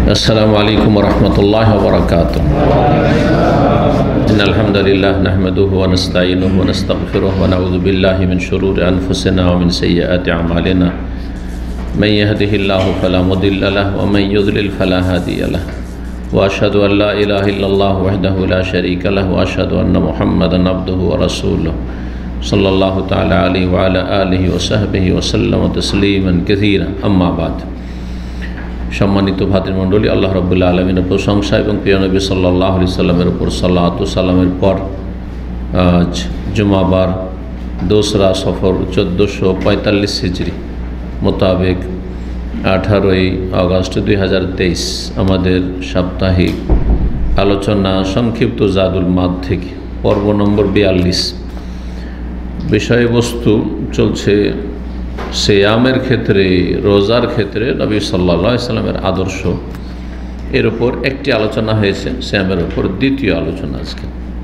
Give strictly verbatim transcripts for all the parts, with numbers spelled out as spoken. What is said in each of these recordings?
अस्सलामु अलैकुम वरहमतुल्लाहि वबरकातुह। इन्नल हम्दुलिल्लाह नहमदुहु व नस्तईनुहु व नस्तगफिरुहु व नऊज़ु बिल्लाहि मिन शुरूरि अनफुसिना व मिन सय्यिआति अमालिना। मन यहदिहिल्लाहु फला मुदिल्ल लहु व मन युद्लिल फला हादिय लहु। व अशहदु अन ला इलाहा इल्लल्लाहु वहदहु ला शरीका लहु व अशहदु अन्न मुहम्मदन अब्दुहु व रसूलुहु सल्लल्लाहु तआला अलैहि व अला आलिहि व सहबिहि व सल्लम तस्लीमान कसीरा। अम्मा बाद। सम्मानित भातृमंडলী, আল্লাহ রাব্বুল আলামিনের প্রশংসা এবং প্রিয় নবী সাল্লাল্লাহু আলাইহি সাল্লামের উপর সালাত ও সালামের পর আজ জুমাবার দোসরা সফর চোদ্দোশো পঁয়তাল্লিশ হিজরি মোতাবেক আঠারোই আগস্ট দুই হাজার তেইশ আমাদের সাপ্তাহিক আলোচনা সংক্ষিপ্ত জাদুল মাদ থেকে পর্ব নম্বর বিয়াল্লিশ। বিষয়বস্তু চলছে সিয়ামের ক্ষেত্রে, রোজার ক্ষেত্রে নবী সাল্লাল্লাহু আলাইহি সাল্লামের আদর্শ। এর উপর একটি আলোচনা হয়েছে, সিয়ামের উপর দ্বিতীয় আলোচনা আজকে।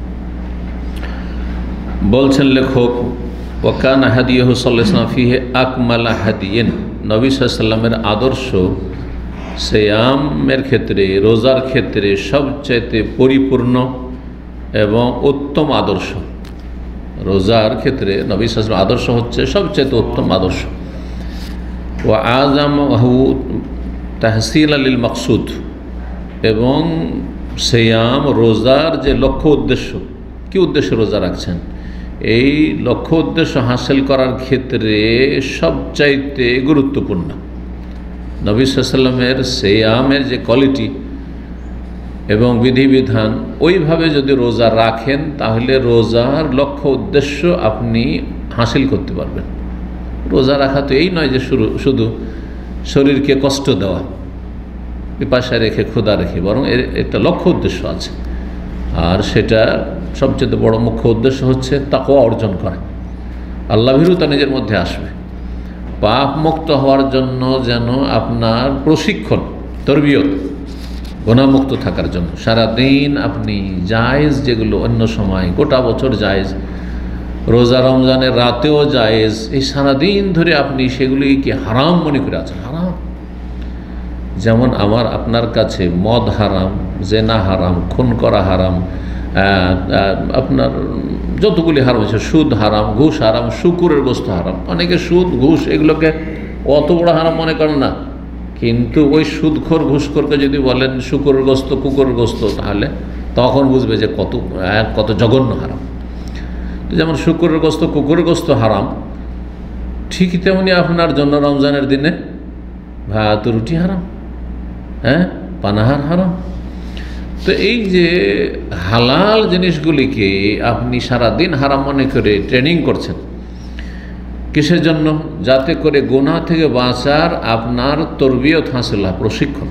বলছেন লেখক, ওয়াকানা হাদিয়ুহু সাল্লাল্লাহু আলাইহি ওয়াসাল্লাম ফিহি আকমালা হাদিয়িন। নবী সাল্লাল্লাহু আলাইহি সাল্লামের আদর্শ সিয়ামের ক্ষেত্রে, রোজার ক্ষেত্রে সবচেয়ে পরিপূর্ণ এবং উত্তম আদর্শ। রোজার ক্ষেত্রে নবী সাল্লাল্লাহু আলাইহি ওয়াসাল্লামের আদর্শ হচ্ছে সবচেয়ে উত্তম আদর্শ। ওয়া আযামহু তাহসীলাল লিল মাকসুদ, এবং সিয়াম রোজার যে লক্ষ্য উদ্দেশ্য, কি উদ্দেশ্য রোজা রাখছেন, এই লক্ষ্য উদ্দেশ্য হাসিল করার ক্ষেত্রে সবচাইতে গুরুত্বপূর্ণ। নবী সাল্লাল্লাহু আলাইহি ওয়াসাল্লামের সিয়ামের যে কোয়ালিটি এবং বিধিবিধান, ওইভাবে যদি রোজা রাখেন তাহলে রোজার লক্ষ্য উদ্দেশ্য আপনি হাসিল করতে পারবেন। রোজা রাখা তো এই নয় যে শুরু শুধু শরীরকে কষ্ট দেওয়া, পিপাসা রেখে ক্ষুধা রেখে, বরং এর একটা লক্ষ্য উদ্দেশ্য আছে। আর সেটা সবচেয়ে বড় মুখ্য উদ্দেশ্য হচ্ছে তাকওয়া অর্জন করা, আল্লাহ ভীরুতা নিজের মধ্যে আসবে, পাপ মুক্ত হওয়ার জন্য যেন আপনার প্রশিক্ষণ, তরবিয়ত, গুনাহমুক্ত থাকার জন্য সারাদিন আপনি জায়েজ, যেগুলো অন্য সময় গোটা বছর জায়েজ, রোজা রমজানের রাতেও জায়েজ, এই সারাদিন ধরে আপনি সেগুলিকে হারাম মনে করে আছেন। হারাম যেমন আমার আপনার কাছে মদ হারাম, জেনা হারাম, খুন করা হারাম, আপনার যতগুলি হারাম আছে, সুদ হারাম, ঘুষ হারাম, শুকুরের গোস্ত হারাম। অনেকে সুদ ঘুষ এগুলোকে অত বড় হারাম মনে করেন না, কিন্তু ওই সুদখোর ঘুষখোরকে যদি বলেন শুকুরের গোস্ত, কুকুরের গোস্ত, তাহলে তখন বুঝবে যে কত কত জঘন্য হারাম। তো যেমন শুকুরের গোস্ত, কুকুরের গোস্ত হারাম, ঠিকই তেমনি আপনার জন্য রমজানের দিনে ভাত রুটি হারাম, হ্যাঁ, পানাহার হারাম। তো এই যে হালাল জিনিসগুলিকে আপনি সারাদিন হারাম মনে করে ট্রেনিং করছেন, কিসের জন্য? যাতে করে গুনাহ থেকে বাঁচার আপনার তরবিয়ত হাসিল হয়, প্রশিক্ষণ।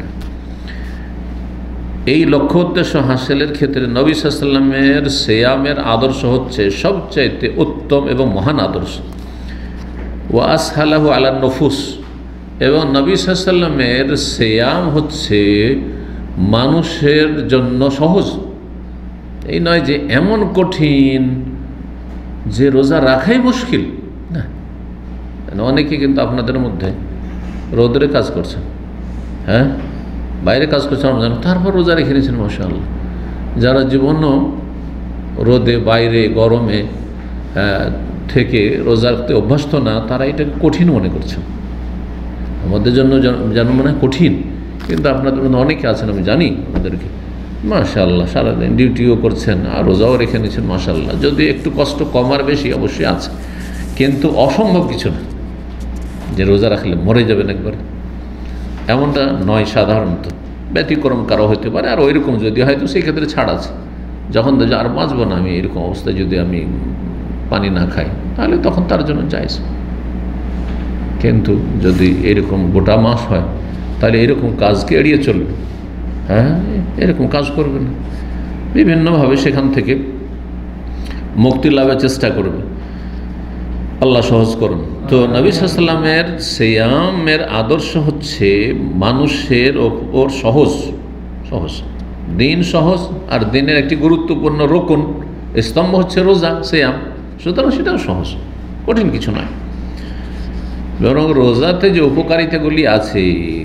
এই লক্ষ্য উদ্দেশ্য হাসিলের ক্ষেত্রে নবী সাল্লাল্লাহু আলাইহি ওয়াসাল্লামের সিয়ামের আদর্শ হচ্ছে সবচাইতে উত্তম এবং মহান আদর্শ। ওয়া আসহালাহু আলান নুফুস, এবং নবী সাল্লাল্লাহু আলাইহি ওয়াসাল্লামের সিয়াম হচ্ছে মানুষের জন্য সহজ। এই নয় যে এমন কঠিন যে রোজা রাখাই মুশকিল, না। অনেকে কিন্তু আপনাদের মধ্যে রোদরে কাজ করছেন, হ্যাঁ, বাইরে কাজ করছেন রমজান, তারপর রোজা রেখে নিয়েছেন, মাশাআল্লাহ। যারা জীবনও রোদে, বাইরে, গরমে থেকে রোজা রাখতে অভ্যস্ত না, তারা এটাকে কঠিন মনে করছেন। আমাদের জন্য যেন মনে হয় কঠিন, কিন্তু আপনাদের মধ্যে অনেকে আছেন, আমি জানি ওনাদেরকে, মাশাআল্লাহ, সারাদিন ডিউটিও করছেন আর রোজাও রেখে নিয়েছেন, মাশাআল্লাহ। যদি একটু কষ্ট কম আর বেশি অবশ্যই আছে, কিন্তু অসম্ভব কিছু না যে রোজা রাখলে মরে যাবেন একবারে, এমনটা নয়। সাধারণত ব্যতিক্রম কারো হতে পারে, আর ওইরকম যদি হয় তো সেই ক্ষেত্রে ছাড় আছে। যখন দেখো আর বাঁচবো না আমি এরকম অবস্থায়, যদি আমি পানি না খাই, তাহলে তখন তার জন্য জায়েজ। কিন্তু যদি এরকম গোটা মাস হয়, তাহলে এরকম কাজকে এড়িয়ে চলবে, হ্যাঁ, এরকম কাজ করবে না, বিভিন্নভাবে সেখান থেকে মুক্তি লাভের চেষ্টা করবে। আল্লাহ সহজ করুন। তো নবী সাল্লাল্লাহু আলাইহি ওয়াসাল্লামের সিয়ামের আদর্শ হচ্ছে মানুষের ওপর সহজ, সহজ দিন, সহজ। আর দিনের একটি গুরুত্বপূর্ণ রোকন স্তম্ভ হচ্ছে রোজা, সিয়াম, সুতরাং সেটাও সহজ, কঠিন কিছু নয়। বরং রোজাতে যে উপকারিতাগুলি আছে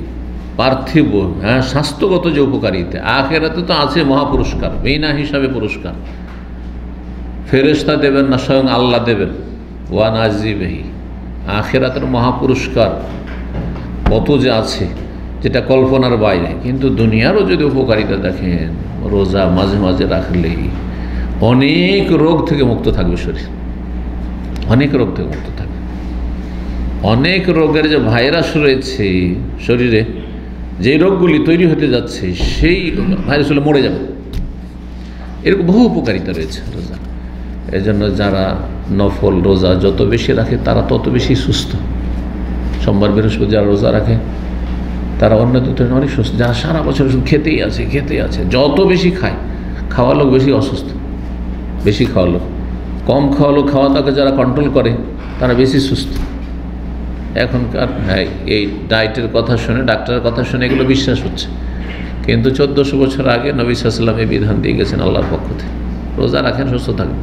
পার্থিব, হ্যাঁ, স্বাস্থ্যগত যে উপকারিতা, আখেরাতে তো আছে মহাপুরস্কার, বিনা হিসাবে পুরস্কার। ফেরেশতা দেবেন না, স্বয়ং আল্লাহ দেবেন। ওয়া নাজিবেহি, আখেরাতের মহাপুরস্কার কত যে আছে যেটা কল্পনার বাইরে। কিন্তু দুনিয়ারও যদি উপকারিতা দেখেন, রোজা মাঝে মাঝে রাখলেই অনেক রোগ থেকে মুক্ত থাকবে শরীর, অনেক রোগ থেকে মুক্ত থাকবে। অনেক রোগের যে ভাইরাস রয়েছে শরীরে, যে রোগগুলি তৈরি হতে যাচ্ছে, সেই ভাইরাস হলে মরে যাবে, এরকম বহু উপকারিতা রয়েছে রোজা। এই জন্য যারা নফল রোজা যত বেশি রাখে তারা তত বেশি সুস্থ। সোমবার বৃহস্পতি যারা রোজা রাখে তারা অন্য দুটো অনেক সুস্থ। যারা সারা বছর খেতেই আছে খেতেই আছে, যত বেশি খায়, খাওয়া লোক বেশি অসুস্থ, বেশি খাওয়া লোক। কম খাওয়া লোক খাওয়া তাকে যারা কন্ট্রোল করে তারা বেশি সুস্থ। এখনকার হ্যাঁ এই ডায়েটের কথা শুনে, ডাক্তারের কথা শুনে এগুলো বিশ্বাস হচ্ছে, কিন্তু চোদ্দোশো বছর আগে নবী সাল্লাল্লাহু আলাইহি ওয়াসাল্লাম এই বিধান দিয়ে গেছেন আল্লাহর পক্ষ থেকে। রোজা রাখেন, সুস্থ থাকবেন।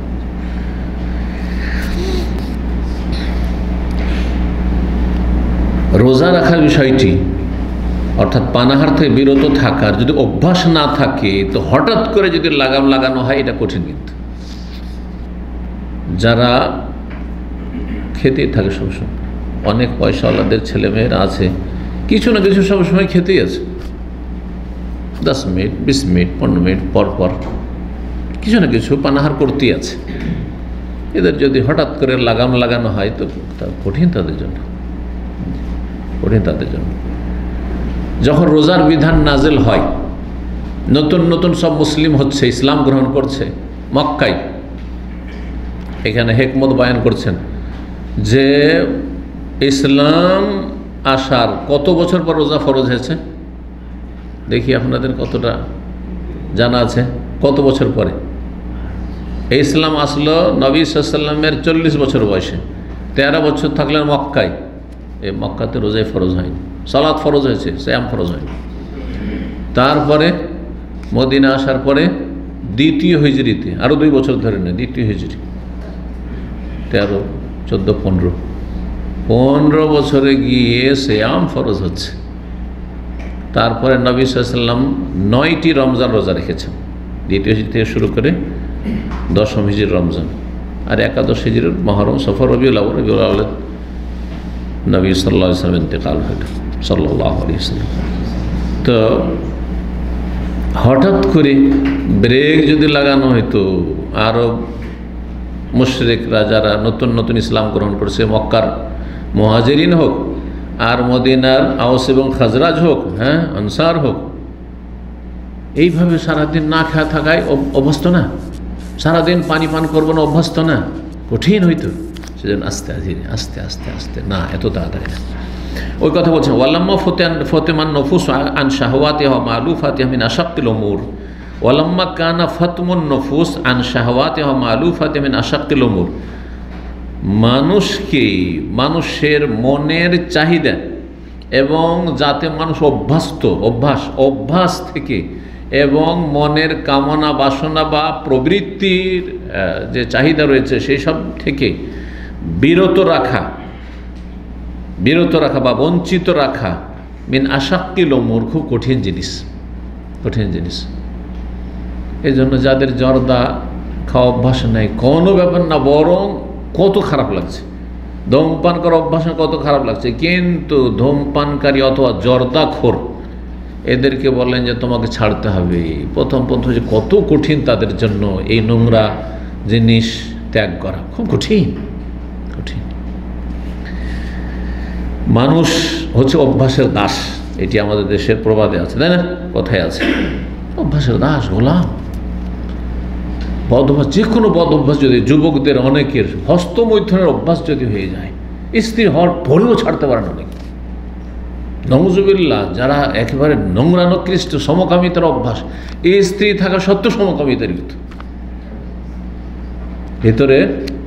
রোজা রাখার বিষয়টি অর্থাৎ পানাহার থেকে বিরত থাকার যদি অভ্যাস না থাকে, তো হঠাৎ করে যদি লাগাম লাগানো হয় এটা কঠিন। কিন্তু যারা খেতেই থাকে সবসময়, অনেক পয়সাওয়ালাদের ছেলেমেয়েরা আছে কিছু না কিছু সবসময় খেতেই আছে, দশ মিনিট বিশ মিনিট পনেরো মিনিট পর পর কিছু না কিছু পানাহার করতেই আছে। এদের যদি হঠাৎ করে লাগাম লাগানো হয় তো কঠিন তাদের জন্য, কঠিন তাদের জন্য। যখন রোজার বিধান নাজেল হয়, নতুন নতুন সব মুসলিম হচ্ছে, ইসলাম গ্রহণ করছে মক্কায়, এখানে হেকমত বয়ান করছেন যে ইসলাম আসার কত বছর পর রোজা ফরজ হয়েছে, দেখি আপনাদের কতটা জানা আছে। কত বছর পরে এই ইসলাম আসলো? নবী সাল্লাল্লাহু আলাইহি ওয়াসাল্লামের চল্লিশ বছর বয়সে, তেরো বছর থাকলেন মক্কায়। এই মক্কাতে রোজাই ফরজ হয়নি, সালাত ফরজ হয়েছে, সিয়াম ফরজ হয়নি। তারপরে মদিনা আসার পরে দ্বিতীয় হিজরিতে আরও দুই বছর ধরে নেয়, দ্বিতীয় হিজরি তেরো চোদ্দো পনেরো পনেরো বছরে গিয়ে সিয়াম ফরজ হচ্ছে। তারপরে নবী সাল্লাল্লাহু আলাইহি ওয়াসাল্লাম নয়টি রমজান রোজা রেখেছেন, দ্বিতীয় হিজরি থেকে শুরু করে দশম হিজরির রমজান, আর একাদশ হিজরির মহরম, সফর, রবিউল আউয়াল। রবিউল আউয়ালে নবী সাল্লাল্লাহু আলাইহি ওয়াসাল্লাম ইন্তেকাল হইল, সাল্লাল্লাহু আলাইহি ওয়াসাল্লাম। তো হঠাৎ করে ব্রেক যদি লাগানো হইতো, আরব মুশরিকরা যারা নতুন নতুন ইসলাম গ্রহণ করছে, মক্কার মুহাজিরিন হোক আর মদিনার আওস এবং খাজরাজ হোক, হ্যাঁ আনসার হোক, এইভাবে সারাদিন না খাওয়া থাকায় অভ্যস্ত না, সারাদিন পানি পান করবো না অভ্যস্ত না, কঠিন হইতো। সেজন্য আস্তে ধীরে আস্তে আস্তে আস্তে, না এত তাড়াতাড়ি না। ওই কথা বলছেন, ওয়ালাম্মা ফতেন ফতেমান নফুস আন শাহওয়াতিহা মালুফাতিহা মিন আশাক্কিল উমুর, ওয়ালাম্মা কানা ফাতমুন নফুস আন শাহওয়াতিহা মালুফাতিহা মিন আশাক্কিল উমুর। মানুষকে, মানুষের মনের চাহিদা এবং যাতে মানুষ অভ্যস্ত, অভ্যাস অভ্যাস থেকে এবং মনের কামনা বাসনা বা প্রবৃত্তির যে চাহিদা রয়েছে সেই সব থেকে বিরত রাখা, বিরত রাখা বা বঞ্চিত রাখা মিন আশাক্কিল উমুর, খুব কঠিন জিনিস, কঠিন জিনিস। এই জন্য যাদের জর্দা খাওয়া অভ্যাস নেই, কোনো ব্যাপার না, বরং কত খারাপ লাগছে, ধূমপান করার অভ্যাস কত খারাপ লাগছে, কিন্তু ধূমপানকারী অথবা জর্দাখোর এদেরকে বললেন যে তোমাকে ছাড়তে হবে, প্রথম প্রথম যে কত কঠিন তাদের জন্য এই নোংরা জিনিস ত্যাগ করা, খুব কঠিন কঠিন। মানুষ হচ্ছে অভ্যাসের দাস, এটি আমাদের দেশের প্রবাদে আছে, তাই না, কথায় আছে, অভ্যাসের দাস, গোলাম। বদ অভ্যাস, যে কোনো বদ অভ্যাস যদি যুবকদের অনেকের হস্তমৈথুনের অভ্যাস যদি হয়ে যায়, স্ত্রী হওয়ার পরেও ছাড়তে পারে না অনেক, নওজুবিল্লাহ, যারা একেবারে নোংরা নিকৃষ্ট সমকামিতার অভ্যাস, এই স্ত্রী থাকা সত্ত্বেও সমকামিতার ভিতরে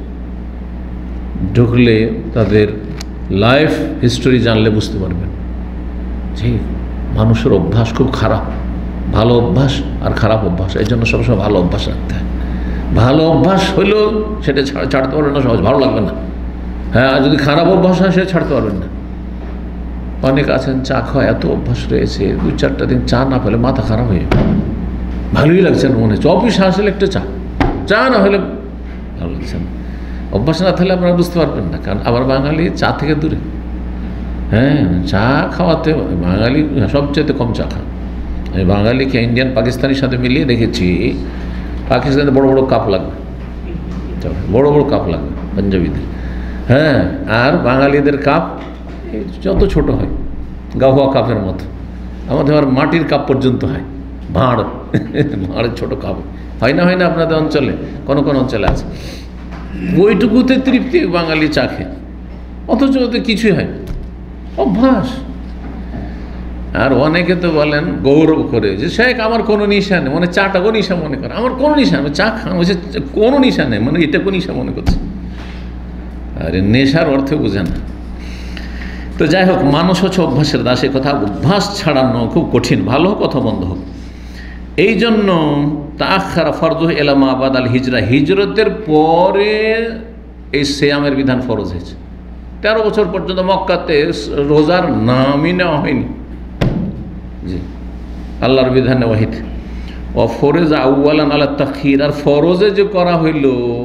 ঢুকলে তাদের লাইফ হিস্টোরি জানলে বুঝতে পারবেন যে মানুষের অভ্যাস খুব খারাপ, ভালো অভ্যাস আর খারাপ অভ্যাস। এই জন্য সবসময় ভালো অভ্যাস রাখতে হয়। ভালো অভ্যাস হইলেও সেটা ছাড়তে পারবেন না সহজ, ভালো লাগবে না। হ্যাঁ, আর যদি খারাপ অভ্যাস হয় সেটা ছাড়তে পারবেন না। অনেক আছেন চা খাওয়া এত অভ্যাস রয়েছে, দু চারটা দিন চা না পেলে মাথা খারাপ হয়ে যাবে, ভালোই লাগছে না মনে হচ্ছে, অফিসে আসলে একটু চা চা না হলে ভালো লাগছে না। অভ্যাস না থাকলে আপনারা বুঝতে পারবেন না, কারণ আবার বাঙালি চা থেকে দূরে। হ্যাঁ, চা খাওয়াতে বাঙালি সবচেয়ে কম চা খান। আমি বাঙালিকে ইন্ডিয়ান পাকিস্তানির সাথে মিলিয়ে দেখেছি, পাকিস্তানে বড় বড় কাপ লাগবে, বড় বড় কাপ লাগবে পাঞ্জাবিদের। হ্যাঁ, আর বাঙালিদের কাপ যত ছোট হয়, গাওয়া কাপের মতো। আমাদের আবার মাটির কাপ পর্যন্ত হয়, ভাঁড় ভাঁড়ের ছোটো কাপ হয় না, হয় না আপনাদের অঞ্চলে? কোনো কোনো অঞ্চলে আছে। ওইটুকুতে তৃপ্তি বাঙালি চা খেয়ে, অথচ ওতে কিছুই হয় না, অভ্যাস। আর অনেকে তো বলেন গৌরব করে যে শেখ আমার কোনো নিশা নেই, মানে চাটাকেও নিশা মনে করে, আমার কোনো নিশা নেই, চা খান বলছে কোনো নিশা নেই, মানে এটাকে নিশা মনে করছে। আরে নেশার অর্থে বোঝে না। তো যাই হোক, মানুষ হচ্ছে অভ্যাসের দাস, এই কথা অভ্যাস ছাড়ানো খুব কঠিন, ভালো হোক কথা বন্ধ হোক। এই জন্য তাআখারা ফরজ এলামা আবাদ আল হিজরা, হিজরতের পরে এই সিয়ামের বিধান ফরজ হয়েছে। তেরো বছর পর্যন্ত মক্কাতে রোজার নামই নেওয়া হয়নি, জি আল্লাহর বিধানে ওয়াহিদ। ও ফরজ আউয়ালান আলা তাখির, আর ফরজে যে করা হইল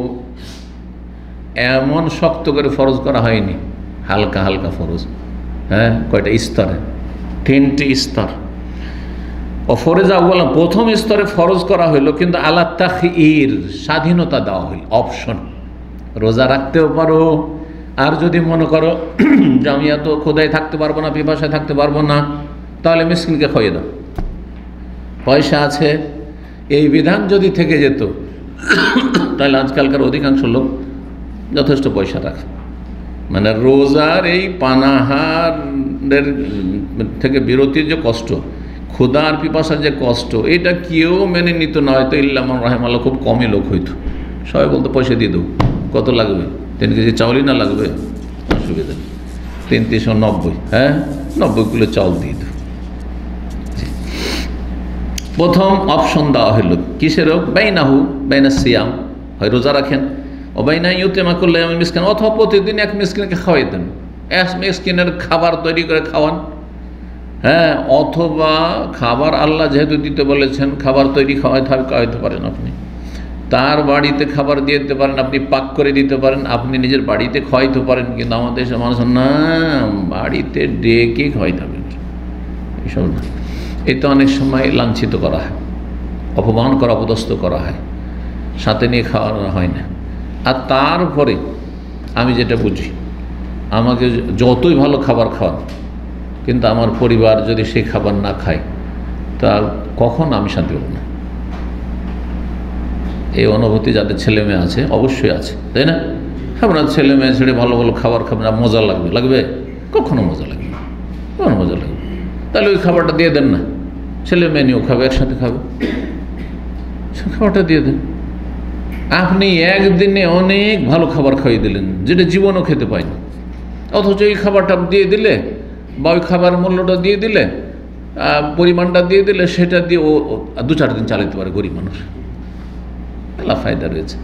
এমন শক্ত করে ফরজ করা হয়নি, হালকা হালকা ফরজ। হ্যাঁ, কয়টা স্তরে? তিনটি স্তর। ও ফরজ আউয়ালান, প্রথম স্তরে ফরজ করা হইল, কিন্তু আলা তাখির, স্বাধীনতা দেওয়া হইল, অপশন। রোজা রাখতেও পারো, আর যদি মনে করো যে আমি এত খোদায় থাকতে পারবো না, পিপাসায় থাকতে পারবো না, তাহলে মিসকিনকে খাইয়ে দাও, পয়সা আছে। এই বিধান যদি থেকে যেত তাহলে আজকালকার অধিকাংশ লোক যথেষ্ট পয়সা রাখে। মানে রোজার এই পানাহারের থেকে বিরতির যে কষ্ট, ক্ষুধা আর পিপাসার যে কষ্ট, এটা কেউ মেনে নিত না, হয়তো ইল্লামান রাহিমাল্লাহ, খুব কমই লোক হইতো। সবাই বলতো পয়সা দিয়ে দেবো, কত লাগবে? তিন কেজি চাউলই না লাগবে, অসুবিধা নেই, তিন তিনশো নব্বই, হ্যাঁ নব্বই কিলো চাউল দিয়ে দেবো। প্রথম অপশন দেওয়া হইল কিসেরও, বাইনাহু বাইনা সিয়াম, হয় রোজা রাখেন, ও বাইনা ইউতেমা করলে আমি মিসকিন, অথবা প্রতিদিন এক মিসকিনকে খাওয়াই দেন, এক মিসকিনের খাবার তৈরি করে খাওয়ান। হ্যাঁ, অথবা খাবার আল্লাহ যেহেতু দিতে বলেছেন, খাবার তৈরি খাওয়াই খাওয়াইতে পারেন আপনি, তার বাড়িতে খাবার দিয়ে দিতে পারেন, আপনি পাক করে দিতে পারেন, আপনি নিজের বাড়িতে খাওয়াইতে পারেন। কিন্তু আমাদের দেশের মানুষ না, বাড়িতে ডেকে খাওয়াইতে হবে, এইসব না। এতে অনেক সময় লাঞ্ছিত করা হয়, অপমান করা, অপদস্থ করা হয়, সাথে নিয়ে খাওয়ানো হয় না। আর তারপরে আমি যেটা বুঝি, আমাকে যতই ভালো খাবার খাওয়ান, কিন্তু আমার পরিবার যদি সেই খাবার না খায়, তা কখন আমি শান্তি পাবো না। এই অনুভূতি যাদের ছেলে মেয়ে আছে অবশ্যই আছে, তাই না? আপনার ছেলে মেয়ে ছেড়ে ভালো ভালো খাবার খাবেন, মজা লাগবে? লাগবে? কখনো মজা লাগবে, কখনো মজা লাগবে। তাহলে ওই খাবারটা দিয়ে দেন না, ছেলে মেয়ে নিয়েও খাবে, একসাথে খাবে, খাবারটা দিয়ে দেন। আপনি একদিনে অনেক ভালো খাবার খাইয়ে দিলেন, যেটা জীবনও খেতে পায়নি, অথচ এই খাবারটা দিয়ে দিলে বা ওই খাবার মূল্যটা দিয়ে দিলে, পরিমাণটা দিয়ে দিলে, সেটা দিয়ে ও দু চার দিন চালাতে পারে গরিব মানুষ, আল্লাহ ফায়দা রয়েছে।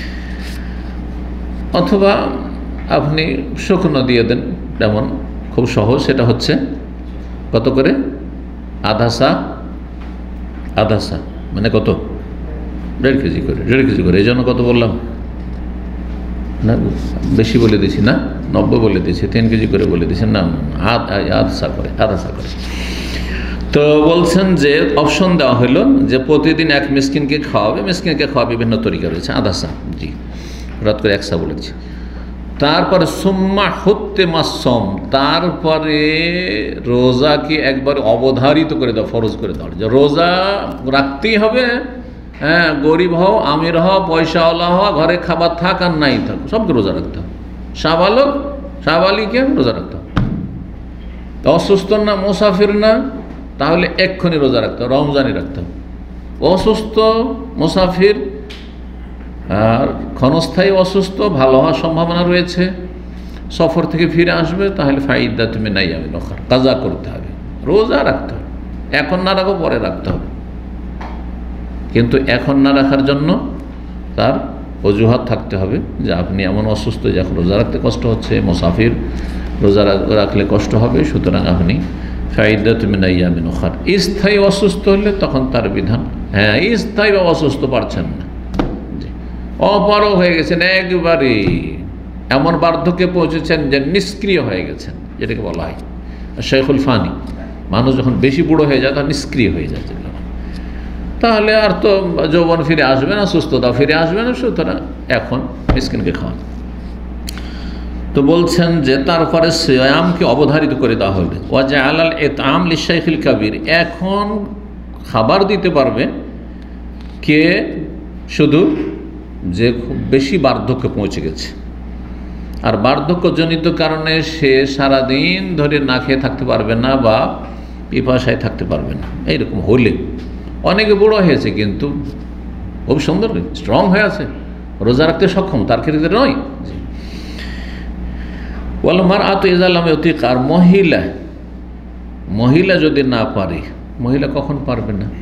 অথবা আপনি শুকনো দিয়ে দেন, যেমন খুব সহজ, সেটা হচ্ছে কত করে? আধা সা, আধা সা মানে কত? দেড় কেজি করে, দেড় কেজি করে। এই জন্য কত বললাম না, বেশি বলে দিয়েছি না, নব্বই বলে দিয়েছি, তিন কেজি করে বলে দিয়েছেন না, আধ আধা সা করে, আধা সা করে। তো বলছেন যে অপশন দেওয়া হলো যে প্রতিদিন এক মিসকিনকে খাওয়াবে, মিসকিনকে খাওয়া বিভিন্ন তরিকা রয়েছে, আধা সা, জি হঠাৎ করে এক সা বলেছি। তারপরে সুম্মা হত্যে মাসম, তারপরে রোজাকে একবার অবধারিত করে দেওয়া, ফরজ করে দেওয়া, যে রোজা রাখতেই হবে। হ্যাঁ, গরিব হও, আমির হও, পয়সাওয়ালা হও, ঘরে খাবার থাক আর নাই থাক, সবকে রোজা রাখতে হবে। সাবালক সাবালিকে রোজা রাখতে হবে, অসুস্থ না, মুসাফির না, তাহলে এক্ষুনি রোজা রাখতে হবে, রমজানই রাখতে হবে। অসুস্থ, মুসাফির আর ক্ষণস্থায়ী অসুস্থ, ভালো হওয়ার সম্ভাবনা রয়েছে, সফর থেকে ফিরে আসবে, তাহলে ফাইদা তুমি নাই আমি নখার কাজা করতে হবে, রোজা রাখতে হবে। এখন না রাখো, পরে রাখতে হবে, কিন্তু এখন না রাখার জন্য তার অজুহাত থাকতে হবে যে আপনি এমন অসুস্থ যে এখন রোজা রাখতে কষ্ট হচ্ছে, মুসাফির রোজা রাখলে কষ্ট হবে, সুতরাং আপনি ফাইদাতুম মিন আইয়ামিন উখার। স্থায়ী অসুস্থ হলে তখন তার বিধান, হ্যাঁ স্থায়ী বা অসুস্থ পারছেন না, অপারগ হয়ে গেছেন, একবারে এমন বার্ধক্যে পৌঁছেছেন যে নিষ্ক্রিয় হয়ে গেছেন, যেটাকে বলা হয় শেখুল ফানি। মানুষ যখন বেশি বুড়ো হয়ে যায় তখন নিষ্ক্রিয় হয়ে যায়, তাহলে আর তো যৌবন ফিরে আসবে না, সুস্থতা ফিরে আসবে না, সুতরাং এখন মিসকিনকে খাওয়ান। তো বলছেন যে তারপরে সিয়ামকে অবধারিত করে দেওয়া হবে। ওয়াজা আলাল ইতআম লিশাইখিল কাবির, এখন খাবার দিতে পারবে কে? শুধু যে খুব বেশি বার্ধক্যে পৌঁছে গেছে, আর বার্ধক্যজনিত কারণে সে সারাদিন ধরে না খেয়ে থাকতে পারবে না বা পিপাসায় থাকতে পারবে না, এইরকম হলে। অনেকে বুড়ো হয়েছে কিন্তু খুব সুন্দর স্ট্রং হয়ে আছে, রোজা রাখতে সক্ষম, তার ক্ষেত্রে নয়। ওয়ালমার আত ইজালাম অতিক, আর মহিলা মহিলা যদি না পারে, মহিলা কখন পারবে না?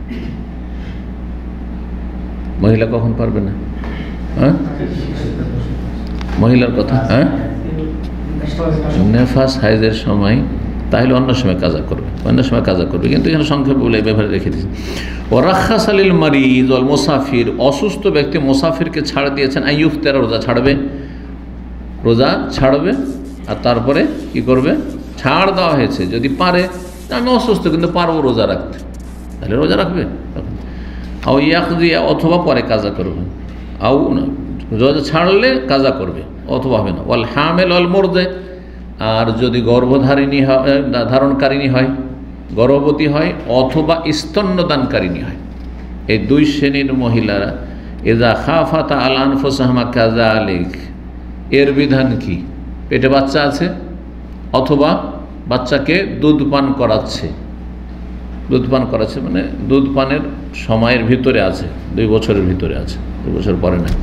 মহিলা কখন পারবে না? হ্যাঁ মহিলার কথা, হ্যাঁ নেফাস হাইজের সময়, তাহলে অন্য সময় কাজা করবে, অন্য সময় কাজা করবে, কিন্তু এখানে সংক্ষেপ বলে ব্যবহারে রেখে দিয়েছে। ও রাখাস আলিল মারিদ ওয়াল মুসাফির, অসুস্থ ব্যক্তি মুসাফিরকে ছাড় দিয়েছেন, আইয়ুফ তেরা রোজা ছাড়বে, রোজা ছাড়বে, আর তারপরে কি করবে? ছাড় দেওয়া হয়েছে যদি পারে, আমি অসুস্থ কিন্তু পারবো রোজা রাখতে, তাহলে রোজা রাখবে। আও ইয়াকদিয়া, অথবা পরে কাজা করবে, আও রোজা ছাড়লে কাজা করবে, অথবা হবে না। ওয়াল হামেল ওয়াল মুরদে, আর যদি গর্ভধারিণী হয়, ধারণকারিণী হয়, গর্ভবতী হয়, অথবা স্তন্যদানকারিণী হয়, এই দুই শ্রেণীর মহিলারা এজা খাফাতা আল আনফুসাহুমা কাযালিক, এর বিধান কি? পেটে বাচ্চা আছে অথবা বাচ্চাকে দুধ পান করাচ্ছে, দুধ পান করাচ্ছে মানে দুধ পানের সময়ের ভিতরে আছে, দুই বছরের ভিতরে আছে, দুই বছর পরে না,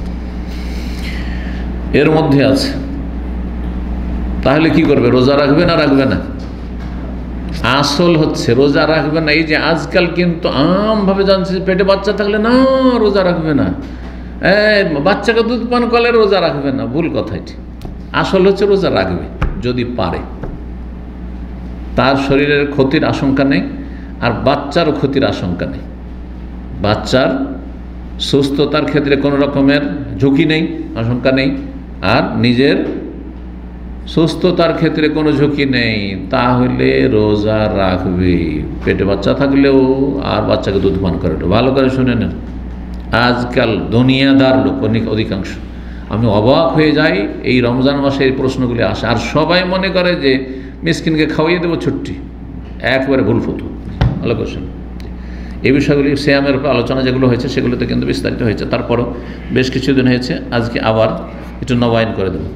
এর মধ্যে আছে, তাহলে কি করবে? রোজা রাখবে না রাখবে না? আসল হচ্ছে রোজা রাখবে না। এই যে আজকাল কিন্তু আমভাবে জানছে পেটে বাচ্চা থাকলে না রোজা রাখবে না, বাচ্চাকে দুধ পান করলে রোজা রাখবে না, ভুল কথা এটি। আসল হচ্ছে রোজা রাখবে যদি পারে, তার শরীরের ক্ষতির আশঙ্কা নেই, আর বাচ্চারও ক্ষতির আশঙ্কা নেই, বাচ্চার সুস্থতার ক্ষেত্রে কোনো রকমের ঝুঁকি নেই, আশঙ্কা নেই, আর নিজের সুস্থতার ক্ষেত্রে কোনো ঝুঁকি নেই, তাহলে রোজা রাখবে, পেটে বাচ্চা থাকলেও, আর বাচ্চাকে দুধ পান করে। ভালো করে শুনে নেন, আজকাল দুনিয়াদার লোক অধিকাংশ, আমি অবাক হয়ে যাই এই রমজান মাসে এই প্রশ্নগুলি আসে, আর সবাই মনে করে যে মিসকিনকে খাওয়াইয়ে দেবো ছুটি, একবারে ভুল ফতু। ভালো করে শুনুন, এই বিষয়গুলি সিয়ামের উপর আলোচনা যেগুলো হয়েছে সেগুলোতে কিন্তু বিস্তারিত হয়েছে, তারপরও বেশ কিছুদিন হয়েছে, আজকে আবার একটু নবায়ন করে দেব।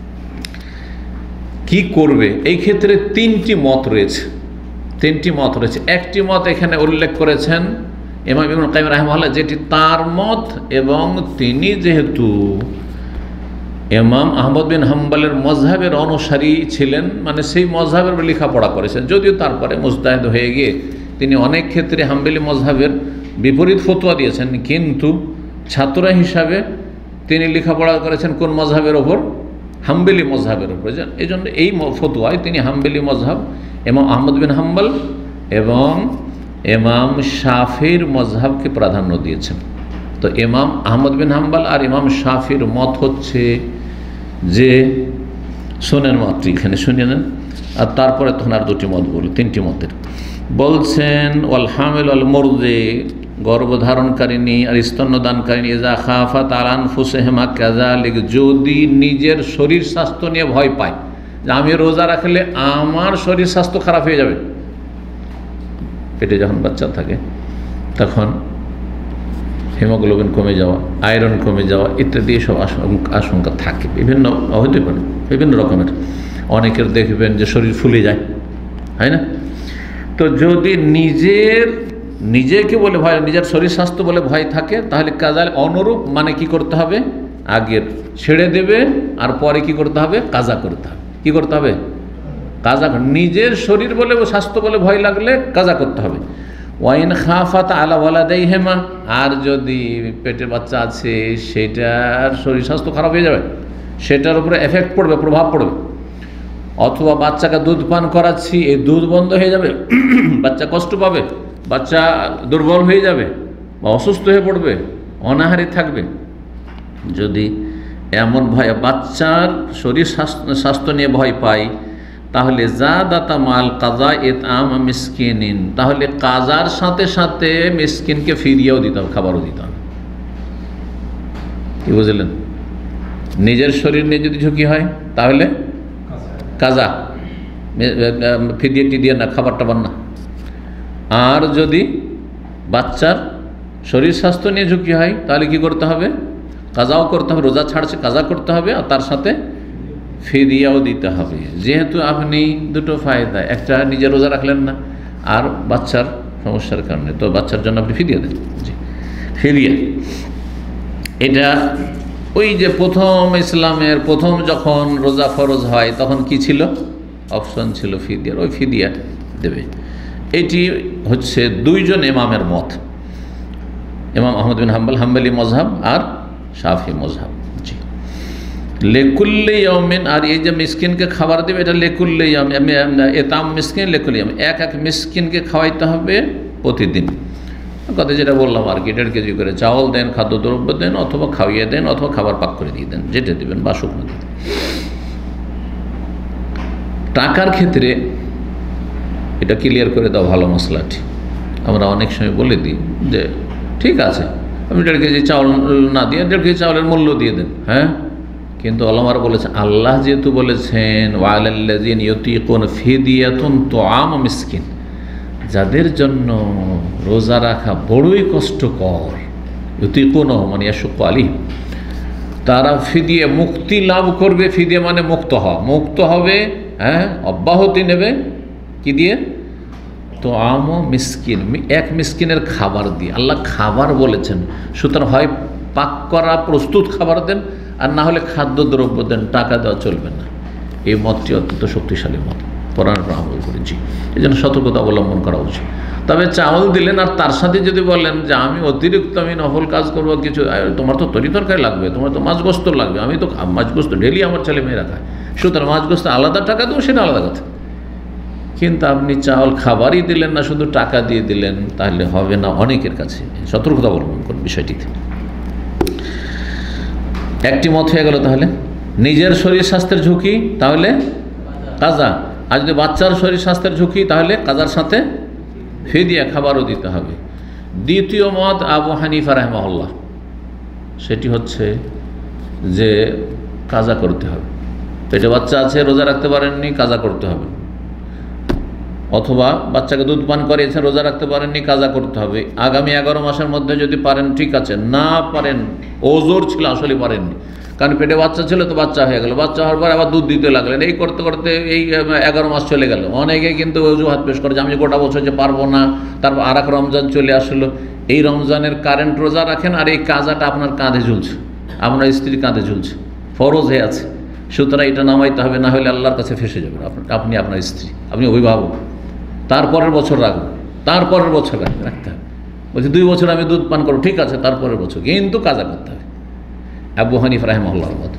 কি করবে এই ক্ষেত্রে? তিনটি মত রয়েছে, তিনটি মত রয়েছে। একটি মত এখানে উল্লেখ করেছেন ইমাম ইবনে কাইয়িম রাহিমাহুল্লাহ, যেটি তার মত, এবং তিনি যেহেতু ইমাম আহমদ বিন হাম্বলের মজহাবের অনুসারী ছিলেন, মানে সেই মজহাবের লেখাপড়া করেছেন, যদিও তারপরে মুজতাহিদ হয়ে গিয়ে তিনি অনেক ক্ষেত্রে হাম্বলি মজহাবের বিপরীত ফতোয়া দিয়েছেন, কিন্তু ছাত্র হিসাবে তিনি লেখাপড়া করেছেন কোন মজহাবের ওপর? হাম্বলি মজহাবের ওপর। এই জন্য এই ফতোয়ায় তিনি হাম্বলি মজহাব, ইমাম আহমদ বিন হাম্বল এবং ইমাম শাফির মজহাবকে প্রাধান্য দিয়েছেন। তো ইমাম আহমদ বিন হাম্বল আর ইমাম শাফির মত হচ্ছে যে, শোনেন মাত্র এখানে শুনে নেন, আর তারপরে তখন আর দুটি মত বলি, তিনটি মতের। বলছেন ওয়াল হামিল ওয়াল মুরদি, গর্ভধারণকারিণী আর স্তন্যদানকারিণী, ইজা খাফাত আলা আনফুসিহিমা কাযালিক, যদি নিজের শরীর স্বাস্থ্য নিয়ে ভয় পায় যে আমি রোজা রাখলে আমার শরীর স্বাস্থ্য খারাপ হয়ে যাবে, পেটে যখন বাচ্চা থাকে তখন হিমোগ্লোবিন কমে যাওয়া, আয়রন কমে যাওয়া ইত্যাদি সব আশঙ্কা থাকে, বিভিন্ন হতে পারে, বিভিন্ন রকমের। অনেকের দেখবেন যে শরীর ফুলে যায়, হয় না? তো যদি নিজের নিজেকে বলে ভয়, নিজের শরীর স্বাস্থ্য বলে ভয় থাকে, তাহলে কাজা অনুরূপ মানে কি করতে হবে? আগের ছেড়ে দেবে, আর পরে কি করতে হবে? কাজা করতে হবে। কি করতে হবে? কাজা। নিজের শরীর বলে, স্বাস্থ্য বলে ভয় লাগলে কাজা করতে হবে। ওয়াইন খাফাত আলা ওয়ালাদাইহিমা, আর যদি পেটের বাচ্চা আছে সেটার শরীর স্বাস্থ্য খারাপ হয়ে যাবে, সেটার উপরে এফেক্ট পড়বে, প্রভাব পড়বে, অথবা বাচ্চাকে দুধ পান করাচ্ছি এই দুধ বন্ধ হয়ে যাবে, বাচ্চা কষ্ট পাবে, বাচ্চা দুর্বল হয়ে যাবে বা অসুস্থ হয়ে পড়বে, অনাহারে থাকবে, যদি এমন ভয় বাচ্চার শরীর স্বাস্থ্য স্বাস্থ্য নিয়ে ভয় পাই, তাহলে জাদাতা মাল কাজা ইতআম মিসকিনিন, তাহলে কাজার সাথে সাথে মিসকিনকে ফিরিয়েও দিতাম, খাবারও দিতাম। কি বুঝলেন? নিজের শরীর নিয়ে যদি ঝুঁকি হয় তাহলে কাজা, ফিদিয়ে টিদিয়ে না, খাবার টাবার না। আর যদি বাচ্চার শরীর স্বাস্থ্য নিয়ে ঝুঁকি হয় তাহলে কি করতে হবে? কাজাও করতে হবে, রোজা ছাড়ছে কাজা করতে হবে, আর তার সাথে ফিদিয়াও দিতে হবে। যেহেতু আপনি দুটো ফায়দা, একটা নিজে রোজা রাখলেন না, আর বাচ্চার সমস্যার কারণে, তো বাচ্চার জন্য আপনি ফিদিয়া দেন। জি, ফিদিয়া এটা ওই যে প্রথম ইসলামের প্রথম যখন রোজা ফরজ হয় তখন কি ছিল? অপশন ছিল ফিদিয়ার, ওই ফিদিয়া দেবে। এটি হচ্ছে দুইজন ইমামের মত, ইমাম আহমদ বিন হাম্বল হাম্বলি মজহাব আর শাফি মজহাব। জি, লেকুল্লে ইয়ামিন, আর এই যে মিসকিনকে খাবার দেবে এটা লেকুল্লে ইয়ামিন, এতাম মিসকিন লেকুল্লে ইয়ামিন, এক এক মিসকিনকে খাওয়াইতে হবে প্রতিদিন। কথা যেটা বললাম আর কি, দেড় কেজি করে চাউল দেন, খাদ্যদ্রব্য দেন, অথবা খাইয়ে দেন, অথবা খাবার পাক করে দিয়ে দেন, যেটা দেবেন, বা শুকনো দেন। টাকার ক্ষেত্রে এটা ক্লিয়ার করে দাও ভালো মশলাটি। আমরা অনেক সময় বলে দিই যে ঠিক আছে আপনি দেড় কেজি চাউল না দিয়ে দেড় কেজি চাউলের মূল্য দিয়ে দেন, হ্যাঁ, কিন্তু ওলামারা বলেছেন আল্লাহ যেহেতু বলেছেন ওয়ালাল্লাযিনা ইউতিকুনা ফিদিয়াতুন তুআম মিসকিন, যাদের জন্য রোজা রাখা বড়ই কষ্টকর, ইউতিকুনা মানে ইয়াশুক্কু আলাইহিম, তারা ফিদিয়া মুক্তি লাভ করবে। ফিদিয়া মানে মুক্ত হওয়া, মুক্ত হবে, হ্যাঁ, অব্যাহতি নেবে কি দিয়ে? তো আম মিসকিন, এক মিসকিনের খাবার দিয়ে। আল্লাহ খাবার বলেছেন, সুতরাং হয় পাক করা প্রস্তুত খাবার দেন, আর না হলে খাদ্যদ্রব্য দেন, টাকা দেওয়া চলবে না। এই মতটি অত্যন্ত শক্তিশালী মত, কোরআনের উপর আমল করেছি, এই জন্য সতর্কতা অবলম্বন করা উচিত। তবে চাউল দিলেন আর তার সাথে যদি বলেন যে আমি অতিরিক্ত আমি নফল কাজ করবো কিছু, তোমার তো তরি তরকারি লাগবে, তোমার তো মাছ গোস্ত লাগবে, আমি তো মাছ গোস্ত ডেলি আমার ছেলে মেয়েরা খায়, সুতরাং মাছ গোস্ত আলাদা টাকা দেবো, সেটা আলাদা কথা। কিন্তু আপনি চাউল খাবারই দিলেন না, শুধু টাকা দিয়ে দিলেন, তাহলে হবে না। অনেকের কাছে সতর্কতা অবলম্বন করুন বিষয়টিতে। একটি মত হয়ে গেল, তাহলে নিজের শরীর স্বাস্থ্যের ঝুঁকি তাহলে কাজা, আর যদি বাচ্চার শরীর স্বাস্থ্যের ঝুঁকি তাহলে কাজার সাথে ফিদিয়া, খাবারও দিতে হবে। দ্বিতীয় মত আবু হানিফা রাহিমাহুল্লাহ, সেটি হচ্ছে যে কাজা করতে হবে। পেটে বাচ্চা আছে, রোজা রাখতে পারেননি, কাজা করতে হবে। অথবা বাচ্চাকে দুধ পান করিয়েছেন, রোজা রাখতে পারেননি, কাজা করতে হবে। আগামী এগারো মাসের মধ্যে যদি পারেন ঠিক আছে, না পারেন, ওজোর ছিল আসলে পারেননি, কারণ পেটে বাচ্চা ছিল তো বাচ্চা হয়ে গেল, বাচ্চা হওয়ার পর আবার দুধ দিতে লাগলেন, এই করতে করতে এই এগারো মাস চলে গেল। অনেকে কিন্তু অজুহাত পেশ করে যে আমি গোটা বছর যে পারবো না, তারপর আর এক রমজান চলে আসলো। এই রমজানের কারেন্ট রোজা রাখেন, আর এই কাজাটা আপনার কাঁধে ঝুলছে, আপনার স্ত্রীর কাঁধে ঝুলছে, ফরজ হয়ে আছে, সুতরাং এটা নামাইতে হবে, না হলে আল্লাহর কাছে ফেসে যাবেন আপনি, আপনার স্ত্রী, আপনি অভিভাবক। তারপরের বছর রাখবেন, তারপরের বছর রাখতে হবে। বলছি দুই বছর আমি দুধ পান করবো, ঠিক আছে, তারপরের বছর কিন্তু কাজা করতে হবে। আবু হানিফা রাহিমাহুল্লাহর মত।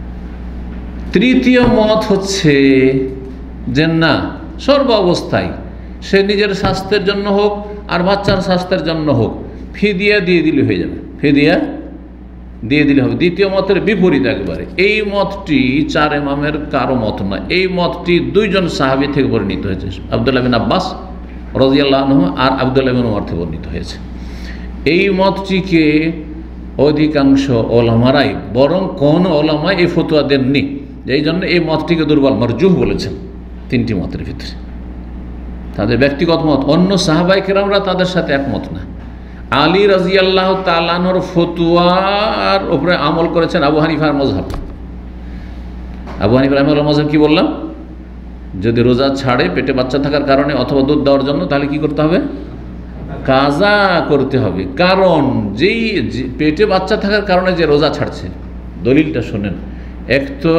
তৃতীয় মত হচ্ছে যে না, সর্ব অবস্থায় সে নিজের স্বাস্থ্যের জন্য হোক আর বাচ্চার স্বাস্থ্যের জন্য হোক, ফিদিয়া দিয়ে দিলে হয়ে যাবে, ফিদিয়া দিয়ে দিলে হবে। দ্বিতীয় মতের বিপরীত একবারে। এই মতটি চার ইমামের কারো মত নয়, এই মতটি দুইজন সাহাবী থেকে বর্ণিত হয়েছে, আব্দুল্লাহ বিন আব্বাস রাদিয়াল্লাহু আনহু আর আব্দুল্লাহ বিন উমর থেকে বর্ণিত হয়েছে। এই মতটিকে অধিকাংশ ওলামারাই, বরং কোন ওলামাই এই ফতোয়া দেননি, এই জন্য এই মতটিকে দুর্বল মারজুহ বলেছেন। তিনটি মতের ভিতরে তাদের ব্যক্তিগত মত, অন্য সাহাবাই কেরামরা তাদের সাথে একমত না। আলী রাদিয়াল্লাহু তাআলা আনহুর ফতোয়ার উপরে আমল করেছেন আবু হানিফার মযহাব। আবু হানিফা রাহিমাহুল্লাহ মযহাব কি বললাম? যদি রোজা ছাড়ে পেটে বাচ্চা থাকার কারণে অথবা দুধ দেওয়ার জন্য, তাহলে কি করতে হবে? কাজা করতে হবে। কারণ যেই পেটে বাচ্চা থাকার কারণে যে রোজা ছাড়ছে, দলিলটা শোনেন। এক তো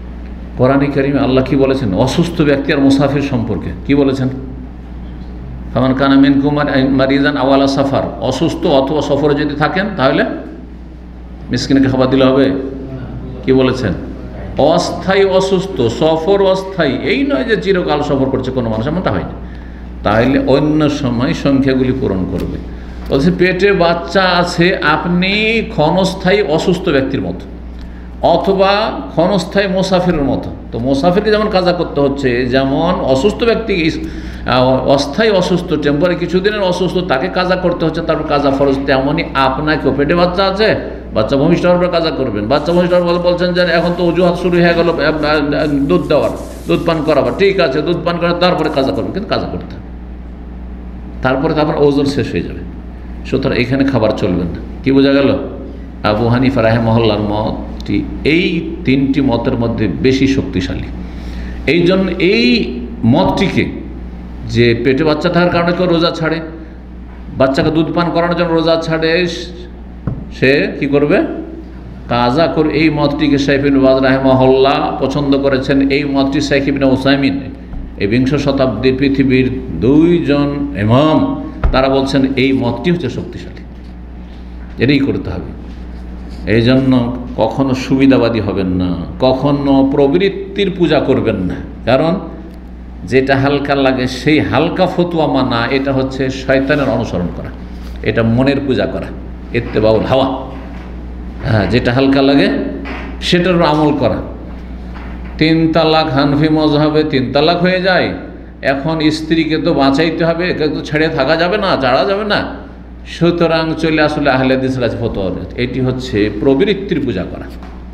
কোরআনে কারিমে আল্লাহ কি বলেছেন অসুস্থ ব্যক্তি আর মুসাফির সম্পর্কে? কি বলেছেন? ফামান কানা মিনকুম মারিদান আও আলা সাফার, অসুস্থ অথবা সফরে যদি থাকেন তাহলে মিসকিনকে খাবার দিলে হবে। কি বলেছেন? অস্থায়ী অসুস্থ, সফর অস্থায়ী, এই নয় যে চিরকাল সফর করছে কোনো মানুষ, এমনটা হয়নি। তাহলে অন্য সময় সংখ্যাগুলি পূরণ করবে। বলছে পেটে বাচ্চা আছে, আপনি ক্ষণস্থায়ী অসুস্থ ব্যক্তির মতো অথবা ক্ষণস্থায়ী মোসাফিরের মতো। তো মোসাফিরকে যেমন কাজা করতে হচ্ছে, যেমন অসুস্থ ব্যক্তি অস্থায়ী অসুস্থ, টেম্পোরারি কিছুদিনের অসুস্থ, তাকে কাজা করতে হচ্ছে, তারপর কাজা ফরজ, তেমনই আপনাকেও পেটে বাচ্চা আছে, বাচ্চা ভূমিষ্ঠ হওয়ার পর কাজা করবেন। বাচ্চা ভূমিষ্ঠ হওয়ার পর বলছেন যে এখন তো অজুহাত শুরু হয়ে গেল দুধ দেওয়ার, দুধ পান করাবার, ঠিক আছে দুধ পান করার তারপরে কাজা করবেন, কিন্তু কাজা করতে হবে, তারপরে তারপর ওজন শেষ হয়ে যাবে। সুতরাং এখানে খাবার চলবে না। কি বোঝা গেল? আবু হানিফা রাহিমাহুল্লাহর মতটি এই তিনটি মতের মধ্যে বেশি শক্তিশালী। এই জন্য এই মতটিকে, যে পেটে বাচ্চা থাকার কারণে কেউ রোজা ছাড়ে, বাচ্চাকে দুধ পান করানোর জন্য রোজা ছাড়ে, সে কি করবে? কাজা করে। এই মতটিকে শাইখ ইবনে বাজ রাহিমাহুল্লাহ পছন্দ করেছেন। এই মতটি শাইখ ইবনে উসাইমিন, এই বিংশ শতাব্দীর পৃথিবীর দুইজন ইমাম, তারা বলছেন এই মতটি হচ্ছে শক্তিশালী, এটাই করতে হবে। এই জন্য কখনো সুবিধাবাদী হবেন না, কখনো প্রবৃত্তির পূজা করবেন না। কারণ যেটা হালকা লাগে সেই হালকা ফতুয়া মানা, এটা হচ্ছে শয়তানের অনুসরণ করা, এটা মনের পূজা করা, ইত্তেবাউল হাওয়া। হ্যাঁ, যেটা হালকা লাগে সেটার আমল করা। তিন তালাক হানফি মযহাবে তিন তালাক হয়ে যায়, এখন স্ত্রীকে তো বাঁচাইতে হবে, একে তো ছেড়ে থাকা যাবে না, ছাড়া যাবে না, সুতরাং চলে আসলে আহলে হাদিসের কাছে ফতোয়া। এটি হচ্ছে প্রবৃত্তির পূজা করা।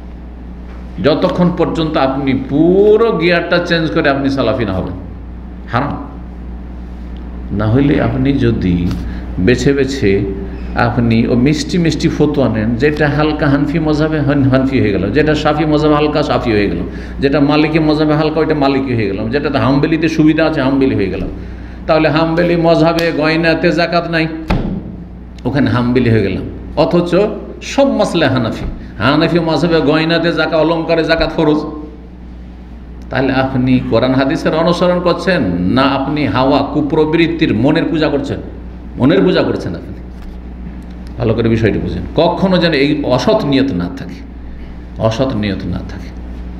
যতক্ষণ পর্যন্ত আপনি পুরো গিয়ারটা চেঞ্জ করে আপনি সালাফি না হবেন, হারাম। না হইলে আপনি যদি বেছে বেছে আপনি ও মিষ্টি মিষ্টি ফতোয়া নেন, যেটা হালকা হানফি মযহাবে হানফি হয়ে গেল, যেটা শাফি মযহাবে হালকা শাফি হয়ে গেল, যেটা মালিকি মযহাবে হালকা ওইটা মালিকি হয়ে গেল, যেটা হাম্বেলিতে সুবিধা আছে হাম্বেলি হয়ে গেল। তাহলে হাম্বেলি মযহাবে গয়নাতে যাকাত নাই, ওখানে হাম্বেলি হয়ে গেলাম। অথচ সব মাসলা হানাফি, হানাফি মযহাবে গয়নাতে যাকাত, অলংকারে যাকাত ফরজ। তাহলে আপনি কোরআন হাদিসের অনুসরণ করছেন না আপনি হাওয়া কুপ্রবৃত্তির মনের পূজা করছেন? মনের পূজা করছেন আপনি। ভালো করে বিষয়টি বুঝেন, কখনো যেন এই অসৎ নিয়ত না থাকে, অসৎ নিয়ত না থাকে।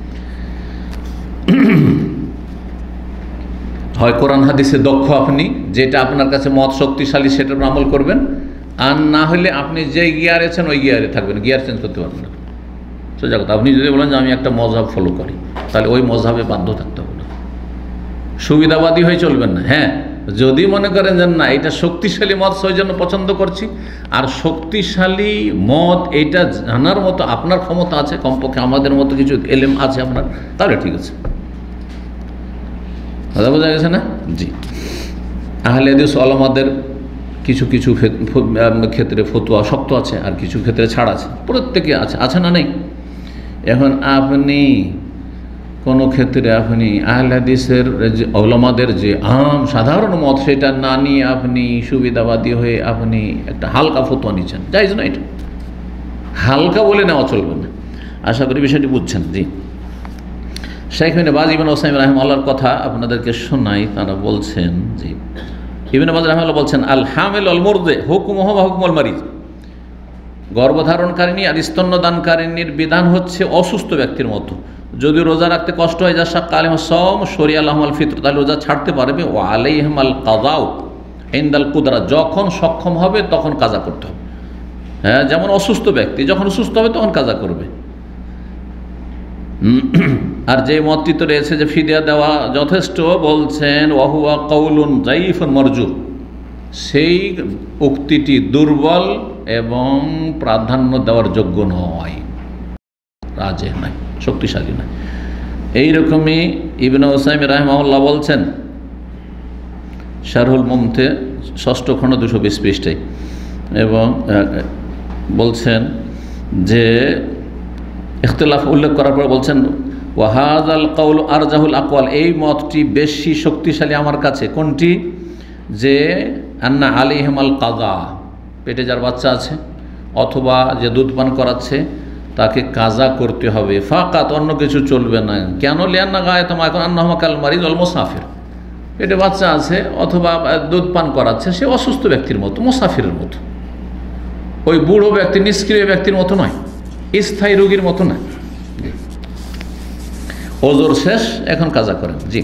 হয় কোরআন হাদিসে দক্ষ আপনি, যেটা আপনার কাছে মত শক্তিশালী সেটার আমল করবেন, আর না হলে আপনি যে গিয়ারে আছেন ওই গিয়ারে থাকবেন, গিয়ার চেঞ্জ করতে পারবেন না। সোজা কথা, আপনি যদি বলেন যে আমি একটা মযহাব ফলো করি, তাহলে ওই মযহাবে বাধ্য থাকতে হবে না, সুবিধাবাদী হয়ে চলবেন না। হ্যাঁ, যদি মনে করেন যে না এটা শক্তিশালী মত সেই জন্য পছন্দ করছি, আর শক্তিশালী মত এটা জানার মতো আপনার ক্ষমতা আছে, কমপক্ষে আমাদের মতো কিছু এলেম আছে আপনার, তাহলে ঠিক আছে। কথা বোঝা গেছে না? জি। আহলে হাদিস ওলামাদের কিছু কিছু ক্ষেত্রে ফতোয়া শক্ত আছে, আর কিছু ক্ষেত্রে ছাড় আছে, প্রত্যেকে আছে, আছে না নেই? এখন আপনি কোনো ক্ষেত্রে আপনি আহলে হাদিসের যে ওলামাদের যে আম সাধারণ মত সেটা না নিয়ে আপনি সুবিধাবাদী হয়ে আপনি একটা হালকা ফতোয়া নিচ্ছেন, জায়েজ না। এটা হালকা বলে নেওয়া চলবে না। আশা করি বিষয়টি বুঝছেন। জি। শাইখ ইবনে বাজ ইবনে উসাইমিন রাহিমাহুল্লাহর কথা আপনাদেরকে শোনাই। তারা বলছেন, জি, ইবনে বাজ রাহিমাহুল্লাহ বলছেন, আল হামিল আল মুরদি হুকমুহু ওয়া হুকমুল মারিদ, গর্ভধারণকারিণী আর স্তন্যদানকারিণীর বিধান হচ্ছে অসুস্থ ব্যক্তির মতো। যদি রোজা রাখতে কষ্ট হয়, যা শাক্কা আলাইহিম সওম শরিয়া লাহুম আল ফিতর, তাহলে রোজা ছাড়তে পারবে। ও আলাইহিম আল কাযাউ ইনদাল কুদরা, যখন সক্ষম হবে তখন কাজা করতে হবে। হ্যাঁ, যেমন অসুস্থ ব্যক্তি যখন সুস্থ হবে তখন কাজা করবে। আর যে মতটি তো রয়েছে যে ফিদিয়া দেওয়া যথেষ্ট, বলছেন ওয়াহুয়া কাউলুন যায়িফুন মারজু, সেই উক্তিটি দুর্বল এবং প্রাধান্য দেওয়ার যোগ্য নয়, রাজে নয়, শক্তিশালী নয়। এইরকমই ইবনে উসাইমিন রাহিমাহুল্লাহ বলছেন শারহুল মুমতে ষষ্ঠ খণ্ড দুশো বিশ পৃষ্ঠায়, এবং বলছেন যে ইখতিলাফ উল্লেখ করার পর বলছেন ওয়াহাযাল কাউল আরজাহুল আকওয়াল, এই মতটি বেশি শক্তিশালী আমার কাছে। কোনটি? যে আন্না আলাইহিম আল কাযা, পেটে যার বাচ্চা আছে অথবা যে দুধ পান করাচ্ছে তাকে কাজা করতে হবে, ফাকাত, অন্য কিছু চলবে না। কেন? লিআন্না গায়াতুম এখন আন্নাহুমা কাল মারিদ ওয়াল মুসাফির, পেটে বাচ্চা আছে অথবা দুধ পান করাচ্ছে, সে অসুস্থ ব্যক্তির মতো, মুসাফিরের মতো, ওই বুড়ো ব্যক্তি নিষ্ক্রিয় ব্যক্তির মতো নয়, স্থায়ী রোগীর মতো নয়। ওজোর শেষ, এখন কাজা করেন। জি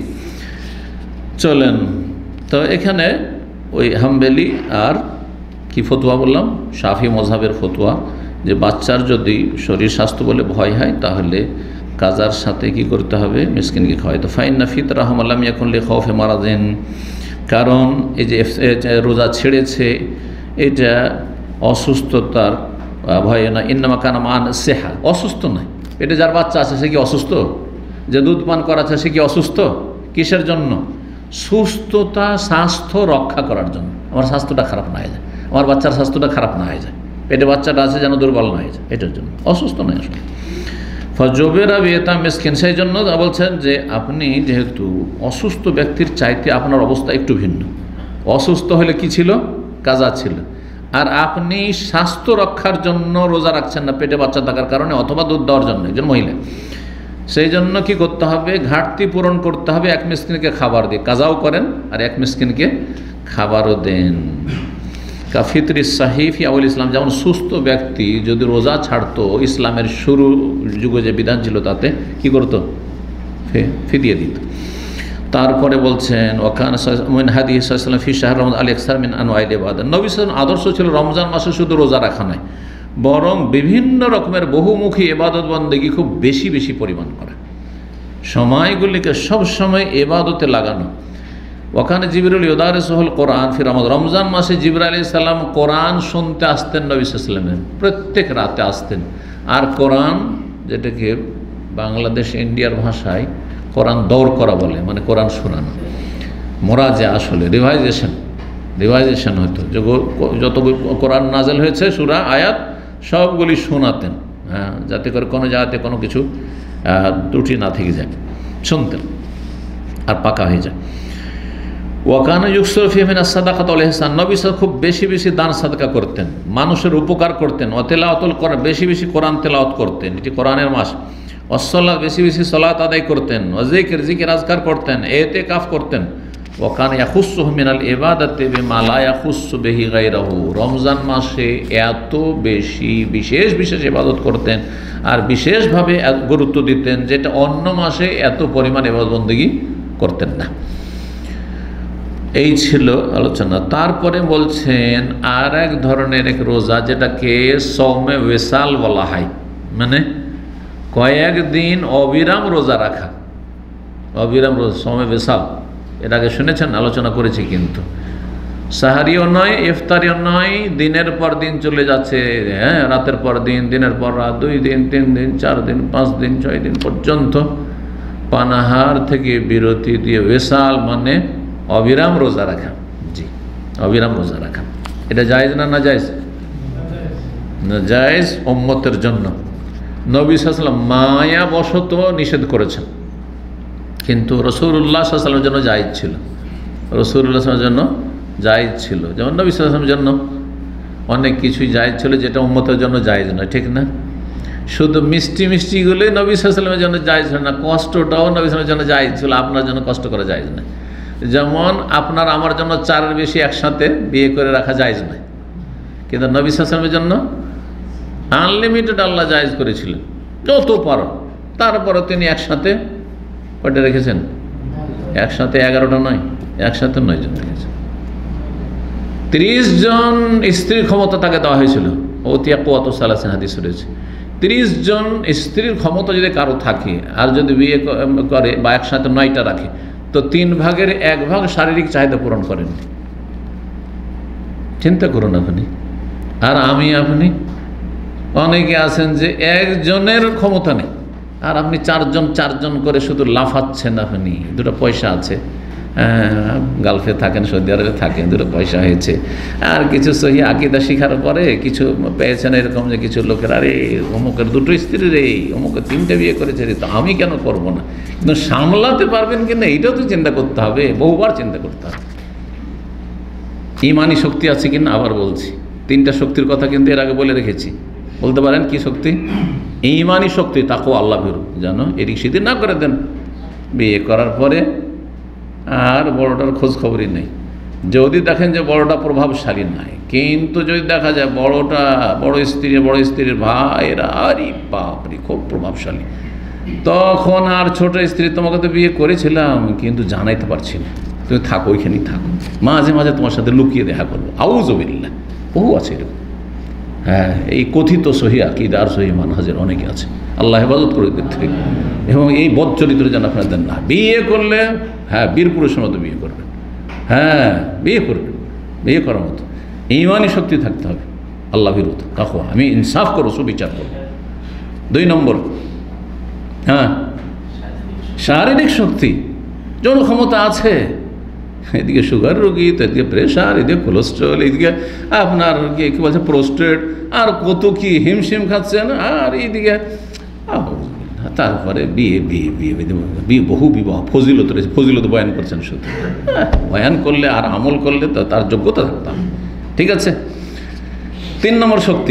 চলেন, তো এখানে ওই হাম্বেলি আর কি ফতোয়া বললাম, শাফি মজহাবের ফতোয়া, যে বাচ্চার যদি শরীর স্বাস্থ্য বলে ভয় হয় তাহলে কাজার সাথে কি করতে হবে, মিসকিনকে খাওয়াই। তো ফাইন নাফিত রাহমাল্লাম এখন লে খৌফে মারাদেন, কারণ এই যে রোজা ছেড়েছে এটা অসুস্থতার ভয়ে না, ইন্নামা কানা মান সেহা, অসুস্থ নয়। পেটে যার বাচ্চা আছে সে কি অসুস্থ? যে দুধ পান করাচ্ছে সে কি অসুস্থ? কিসের জন্য? সুস্থতা, স্বাস্থ্য রক্ষা করার জন্য, আমার স্বাস্থ্যটা খারাপ না হয়ে যায়, আমার বাচ্চার স্বাস্থ্যটা খারাপ না হয়ে যায়, পেটে বাচ্চাটা আছে যেন দুর্বল না হয়ে যায়, এটার জন্য, অসুস্থ নয় আসলে। ফজবেরা বিয়েতা মিসকিন, সেই জন্য বলছেন যে আপনি যেহেতু অসুস্থ ব্যক্তির চাইতে আপনার অবস্থা একটু ভিন্ন। অসুস্থ হলে কি ছিল? কাজা ছিল। আর আপনি স্বাস্থ্য রক্ষার জন্য রোজা রাখছেন না পেটে বাচ্চা থাকার কারণে, অথবা দুধ দেওয়ার জন্য, একজন মহিলা, সেই জন্য কি করতে হবে? ঘাটতি পূরণ করতে হবে এক মিসকিনকে খাবার দিয়ে। কাজাও করেন আর এক মিসকিনকে খাবারও দেন। কাফিতরি সাহিফি আউল ইসলাম, যেমন সুস্থ ব্যক্তি যদি রোজা ছাড়তো, ইসলামের শুরু যুগে যে বিধান ছিল তাতে কি করতো? ফিদিয়ে দিত। তারপরে বলছেন ওখান মিন হাদিস সাল্লাল্লাহু ফি শাহর রমজান আল ইকসার মিন আনওয়াইল ইবাদাত, নবী সাল্লাল্লাহু আলাইহি আদর্শ ছিল রমজান মাসে শুধু রোজা রাখা নয়, বরং বিভিন্ন রকমের বহুমুখী ইবাদত বন্দেগী খুব বেশি বেশি পরিমাণ করা, সময়গুলিকে সব সময় ইবাদতে লাগানো। ওখানে জিবরিল ইউদারিসুল কোরআন ফি রমজান, রমজান মাসে জিবরাইল আলাইহিস সালাম কোরআন শুনতে আসতেন নবী সাল্লাল্লাহু আলাইহি ওয়াসাল্লামের, প্রত্যেক রাতে আসতেন। আর কোরআন, যেটাকে বাংলাদেশ ইন্ডিয়ার ভাষায় কোরআন দৌড় করা বলে, মানে কোরআন শোনানো, মোরাজে আসলে রিভাইজেশন রিভাইজেশন হতো, যত কোরআন নাজেল হয়েছে সূরা আয়াত সবগুলি শোনাতেন, হ্যাঁ, যাতে করে কোনো জায়গাতে কোনো কিছু ত্রুটি না থেকে যায়, শুনতেন আর পাকা হয়ে যায়। ওয়াকানা ইউকসিরু ফিহি মিনাস সাদাকাতি ওয়াল ইহসান, নবী সাল্লাল্লাহু খুব বেশি বেশি দান সাদকা করতেন, মানুষের উপকার করতেন। ওয়া তিলাওয়াতুল কোরআন, বেশি বেশি কোরআন তেলাওয়াত করতেন, এটি কোরআনের মাস। ওয়াসসালাত, বেশি বেশি সালাত আদায় করতেন। ওয়া যিকির, জিকির আজকার করতেন। ইতিকাফ করতেন। ওয়াকানা ইয়াখুসসুহু মিনাল ইবাদাতি বিমা লা ইয়াখুসসু বিহি গায়রাহু, রমজান মাসে এত বেশি বিশেষ বিশেষ ইবাদত করতেন আর বিশেষভাবে গুরুত্ব দিতেন যেটা অন্য মাসে এত পরিমাণ ইবাদত বন্দেগী করতেন না। এই ছিল আলোচনা। তারপরে বলছেন আর এক ধরনের এক রোজা, যেটাকে সৌমে ওয়েসাল বলা হয়, মানে কয়েকদিন অবিরাম রোজা রাখা, অবিরাম রোজা, সৌমে ওয়েসাল। এর আগে শুনেছেন, আলোচনা করেছি, কিন্তু সাহারিও নয়, ইফতারিও নয়, দিনের পর দিন চলে যাচ্ছে, হ্যাঁ, রাতের পর দিন, দিনের পর রাত, দুই দিন, তিন দিন, চার দিন, পাঁচ দিন, ছয় দিন পর্যন্ত পানাহার থেকে বিরতি দিয়ে ওয়েসাল মানে অবিরাম রোজা রাখা। জি, অবিরাম রোজা রাখা, এটা জায়েজ না না জায়েজ? না জায়েজ, উম্মতের জন্য। নবী সাল্লাল্লাহু আলাইহি ওয়াসাল্লাম মায়া বশত নিষেধ করেছেন, কিন্তু রাসূলুল্লাহ সাল্লাল্লাহু আলাইহি ওয়াসাল্লামের জন্য জায়েজ ছিল, রাসূলুল্লাহ সাল্লাল্লাহু আলাইহি ওয়াসাল্লামের জন্য জায়েজ ছিল। যেমন নবী সাল্লাল্লাহু আলাইহি ওয়াসাল্লামের জন্য অনেক কিছুই জায়েজ ছিল যেটা উম্মতের জন্য জায়েজ নয়, ঠিক না? শুধু মিষ্টি মিষ্টিগুলোই নবী সাল্লাল্লাহু আলাইহি ওয়াসাল্লামের জন্য জায়েজ হয় না, কষ্টটাও নবী সাল্লাল্লাহু আলাইহি ওয়াসাল্লামের জন্য জায়েজ ছিল, আপনার জন্য কষ্ট করা জায়েজ নয়। যেমন আপনার আমার জন্য চারের বেশি একসাথে বিয়ে করে রাখা জায়েজ নয়, কিন্তু নবী সাল্লাল্লাহু আলাইহি ওয়াসাল্লামের জন্য আনলিমিটেড আল্লাহ জায়েজ করেছিলেন, যত পারো। তারপরে তিনি একসাথে কয়টা রেখেছেন? একসাথে এগারোটা নয়, একসাথে নয় জন রেখেছেন। ত্রিশ জন স্ত্রীর ক্ষমতা তাকে দেওয়া হয়েছিল, ওতিয়া কুয়াত সালাসিন হাদিস রয়েছে। ত্রিশ জন স্ত্রীর ক্ষমতা যদি কারো থাকে আর যদি বিয়ে করে বা একসাথে নয়টা রাখে, তো তিন ভাগের এক ভাগ শারীরিক চাহিদা পূরণ করেন। চিন্তা করুন আপনি আর আমি, আপনি অনেকে আছেন যে একজনের ক্ষমতা নেই আর আপনি চারজন চারজন করে শুধু লাফাচ্ছেন। আপনি দুটো পয়সা আছে, গালফে থাকেন, সৌদি আরবে থাকেন, দুটো পয়সা হয়েছে, আর কিছু সহি আকিদা শিখার পরে কিছু পেয়েছেন এরকম যে কিছু লোকের, আরে অমুকের দুটো স্ত্রী রে, অমুকের তিনটে বিয়ে করেছে রে, তো আমি কেন করব না? কিন্তু সামলাতে পারবেন কিনা এইটাও তো চিন্তা করতে হবে, বহুবার চিন্তা করতে হবে। ইমানি শক্তি আছে কিনা আবার বলছি, তিনটা শক্তির কথা কিন্তু এর আগে বলে রেখেছি। বলতে পারেন কি শক্তি? ইমানি শক্তি, তাকওয়া, আল্লাহ ভীরু, যেন এদিক সেদিক না করে দেন। বিয়ে করার পরে আর বড়টার খোঁজ খবরই নেই। যদি দেখেন যে বড়টা প্রভাবশালী নাই, কিন্তু যদি দেখা যায় বড়টা বড় স্ত্রী বড় স্ত্রীর ভাইরা আরে বাপরে খুব প্রভাবশালী, তখন আর ছোট স্ত্রী তোমাকে তো বিয়ে করেছিলাম কিন্তু জানাইতে পারছি না, তুমি থাকো ওইখানেই থাকো, মাঝে মাঝে তোমার সাথে লুকিয়ে দেখা করবো, আউযুবিল্লাহ। বহু আছে এরকম। হ্যাঁ, এই কথিত সহি আকীদা আর সহি মানহাজের অনেকে আছে, আল্লাহ হেফাজত করে দিতে থেকে। এবং এই বদ চরিত্র যেন আপনারা দেন না। বিয়ে করলে হ্যাঁ বীর পুরুষের মতো বিয়ে করবেন, হ্যাঁ বিয়ে করবেন, বিয়ে করার মতো ঈমানি শক্তি থাকতে হবে, আল্লাহ বিরুদ্ধ তাকওয়া, আমি ইনসাফ করবো, সুবিচার করবো। দুই নম্বর, হ্যাঁ শারীরিক শক্তি, যৌন ক্ষমতা আছে। এদিকে সুগার রোগী, তো এদিকে প্রেশার, এদিকে কোলেস্ট্রল, এদিকে আপনার কি কী বলছে প্রোস্টেট, আর কত কি হিমশিম খাচ্ছেন, আর এইদিকে তারপরে বিয়ে বিয়ে বিয়ে বিয়ে বহু বিবাহ, ফজিলত রয়েছে, ফজিলত বয়ান করছেন শুধু। বয়ান করলে আর আমল করলে তো তার যোগ্যতা থাকতাম। ঠিক আছে। তিন নম্বর শক্তি,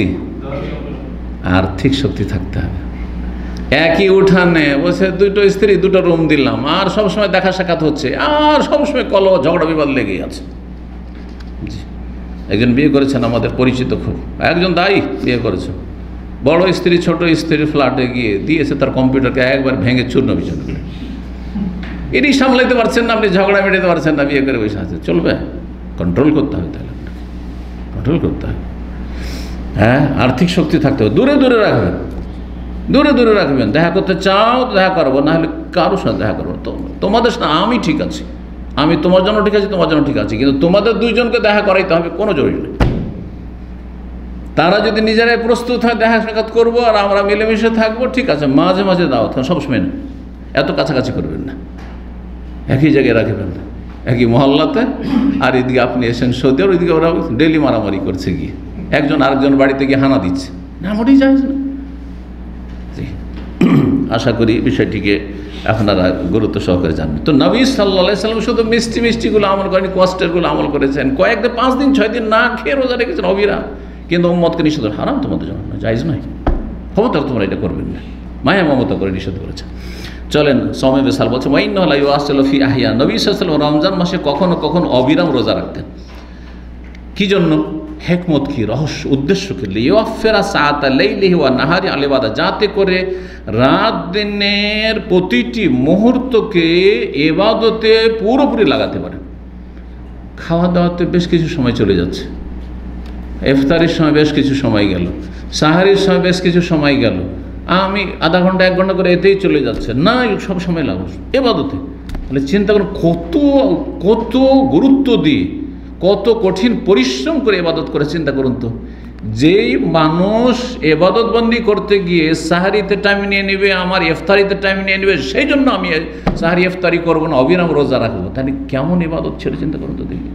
আর্থিক শক্তি থাকতে হবে। একই উঠানে বসে দুটো স্ত্রী, দুটো রুম দিলাম, আর সবসময় দেখা সাক্ষাৎ হচ্ছে, আর সবসময় কলহ ঝগড়া বিবাদ লেগেই আছে। জি, একজন বিয়ে করেছেন আমাদের পরিচিত, খুব একজন দায়ী বিয়ে করেছেন, বড় স্ত্রী ছোট স্ত্রীর ফ্ল্যাটে গিয়ে দিয়েছে তার কম্পিউটারকে একবার ভেঙে চূর্ণ বিচূর্ণ করে। এটি সামলাইতে পারছেন না, আপনি ঝগড়া মেটাতে পারছেন না, বিয়ে করে বসে আছে, চলবে? কন্ট্রোল করতে হবে, তাহলে কন্ট্রোল করতে হবে। হ্যাঁ, আর্থিক শক্তি থাকতে হবে। দূরে দূরে রাখবেন, দূরে দূরে রাখবেন। দেখা করতে চাও তো দেখা করবো, না হলে কারোর সাথে দেখা করবো। তো তোমাদের সাথে আমি ঠিক আছি, আমি তোমার জন্য ঠিক আছি, তোমার জন্য ঠিক আছি, কিন্তু তোমাদের দুইজনকে দেখা করাইতে হবে, কোনো জরুরি নেই। তারা যদি নিজেরাই প্রস্তুত হয় দেখা সাক্ষাৎ করবো আর আমরা মিলেমিশে থাকবো, ঠিক আছে, মাঝে মাঝে দাওয়াত, সবসময় না, এত কাছাকাছি করবেন না, একই জায়গায় রাখবেন না, একই মহল্লাতে। আর এদিকে আপনি এসেন সৌদি, আর ওইদিকে ওরা ডেলি মারামারি করছে, গিয়ে একজন আরেকজন বাড়িতে গিয়ে হানা দিচ্ছে, না মোটেই যায় না। আশা করি বিষয়টিকে আপনারা গুরুত্ব সহকারে জানবেন। তো নবী সাল্লাল্লাহু আলাইহি সাল্লাম শুধু মিষ্টি মিষ্টিগুলো আমল করেনি, কষ্টেরগুলো আমল করেছেন। কয়েকদিন পাঁচ দিন ছয় দিন না খেয়ে রোজা রেখেছেন অবিরাম, কিন্তু উম্মতকে নিষেধ করে, হারাম তোমাদের জন্য, জায়েজ নয়, খবরদার তোমরা এটা করবেন না, মায়া মমতা করে নিষেধ করেছেন। চলেন সময় বেসাল বলছে ওয়াইন্নাহু লা ইউআসিলু ফি আহইয়া, নবী সাল্লাল্লাহু আলাইহি ওয়াসাল্লাম রমজান মাসে কখনো কখনো অবিরাম রোজা রাখতেন। কি জন্য? হেকমত কি, রহস্য, উদ্দেশ্য কি? লিওয়াফিরা সাআতা লাইলিহি ওয়া নাহারি আল ইবাদা, যাতে করে রাত দিনের প্রতিটি মুহূর্তকে ইবাদতে পুরোপুরি লাগাতে পারেন। খাওয়া দাওয়াতে বেশ কিছু সময় চলে যাচ্ছে, ইফতারের সময় বেশ কিছু সময় গেল, সাহারির সময় বেশ কিছু সময় গেল, আমি আধা ঘন্টা এক ঘন্টা করে এতেই চলে যাচ্ছে, না সব সময় লাগাবো ইবাদতে। তাহলে চিন্তা করুন কত কত গুরুত্ব দিয়ে, কত কঠিন পরিশ্রম করে ইবাদত করে। চিন্তা করুন তো, যেই মানুষ ইবাদত বন্দি করতে গিয়ে সাহারিতে টাইম নিয়ে নেবে, আমার ইফতারিতে টাইম নিয়ে নেবে, সেই জন্য আমি সাহারি ইফতারি করবো না, অবিরাম রোজা রাখবো, তাহলে কেমন ইবাদত ছেড়ে চিন্তা করুন তো দেখি।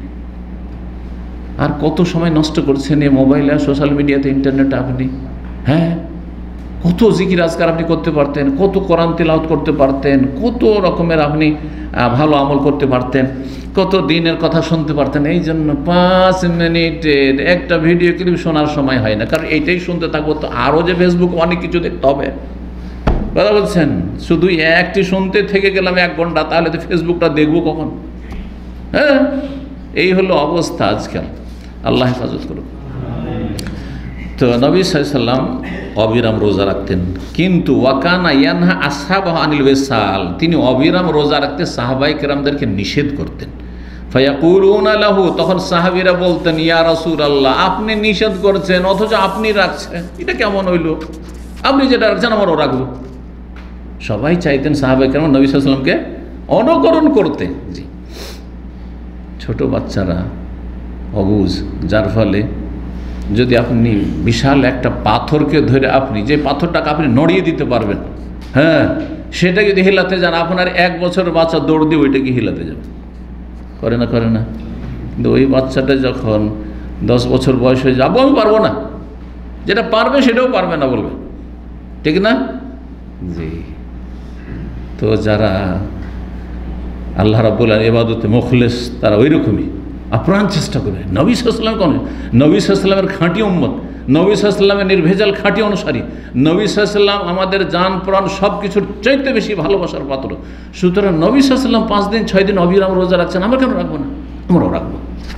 আর কত সময় নষ্ট করছেন এই মোবাইলে, সোশ্যাল মিডিয়াতে, ইন্টারনেটে আপনি। হ্যাঁ, কত জিকির আজকার আপনি করতে পারতেন, কত কোরআন তিলাওয়াত করতে পারতেন, কত রকমের আপনি ভালো আমল করতে পারতেন, কত দিনের কথা শুনতে পারতেন। এই জন্য পাঁচ মিনিটের একটা ভিডিও ক্লিপ শোনার সময় হয় না, কারণ এইটাই শুনতে থাকবো তো আরও যে ফেসবুক অনেক কিছু দেখতে হবে, কথা বলছেন। শুধু একটি শুনতে থেকে গেলাম এক ঘন্টা, তাহলে তো ফেসবুকটা দেখবো কখন? হ্যাঁ, এই হলো অবস্থা আজকাল, আল্লাহ হেফাজত করুন। তো নবী সাল্লাল্লাহু আলাইহি সাল্লাম অবিরাম রোজা রাখতেন, কিন্তু ওয়াকানা ইয়ানহা আসহাবাহু আনিল ওয়াসাল, তিনি অবিরাম রোজা রাখতে সাহাবায়ে কেরামদেরকে নিষেধ করতেন। ফায়াকুলুনা লাহু, তখন সাহাবীরা বলতেন, ইয়া রাসূলুল্লাহ, আপনি নিষেধ করছেন অথচ আপনি রাখছেন, এটা কেমন হইল? আপনি যেটা রাখছেন আমারও রাখবো। সবাই চাইতেন সাহাবায়ে কেরাম নবী সাল্লাল্লাহু আলাইহি সাল্লামকে অনুকরণ করতে। জি, ছোট বাচ্চারা অবুঝ, যার ফলে যদি আপনি বিশাল একটা পাথরকে ধরে, আপনি যে পাথরটাকে আপনি নড়িয়ে দিতে পারবেন, হ্যাঁ, সেটা যদি হিলাতে যান, আপনার এক বছরের বাচ্চা দৌড় দিয়ে ওইটাকে হিলাতে যাবে, করে না করে না? কিন্তু ওই বাচ্চাটা যখন দশ বছর বয়স হয়ে যাবো, আমি পারবো না, যেটা পারবে সেটাও পারবে না বলবে, ঠিক না? জি, তো যারা আল্লাহ রাব্বুল আলামিন ইবাদতে মুখলেস, তারা ওই রকমই আপ্রাণ চেষ্টা করবে। নবী সাল্লাল্লাহু আলাইহি ওয়াসাল্লাম কোন? নবী সাল্লাল্লাহু আলাইহি ওয়াসাল্লামের খাঁটি উম্মত, নবী সাল্লাল্লাহু আলাইহি ওয়াসাল্লামের নির্ভেজাল খাঁটি অনুসারী, নবী সাল্লাল্লাহু আলাইহি ওয়াসাল্লাম আমাদের জান প্রাণ সব কিছুর চাইতে বেশি ভালোবাসার পাত্র। সুতরাং নবী সাল্লাল্লাহু আলাইহি ওয়াসাল্লাম পাঁচ দিন ছয় দিন অবিরাম রোজা রাখছেন, আমরা কেন রাখবো না? আমরাও রাখবো।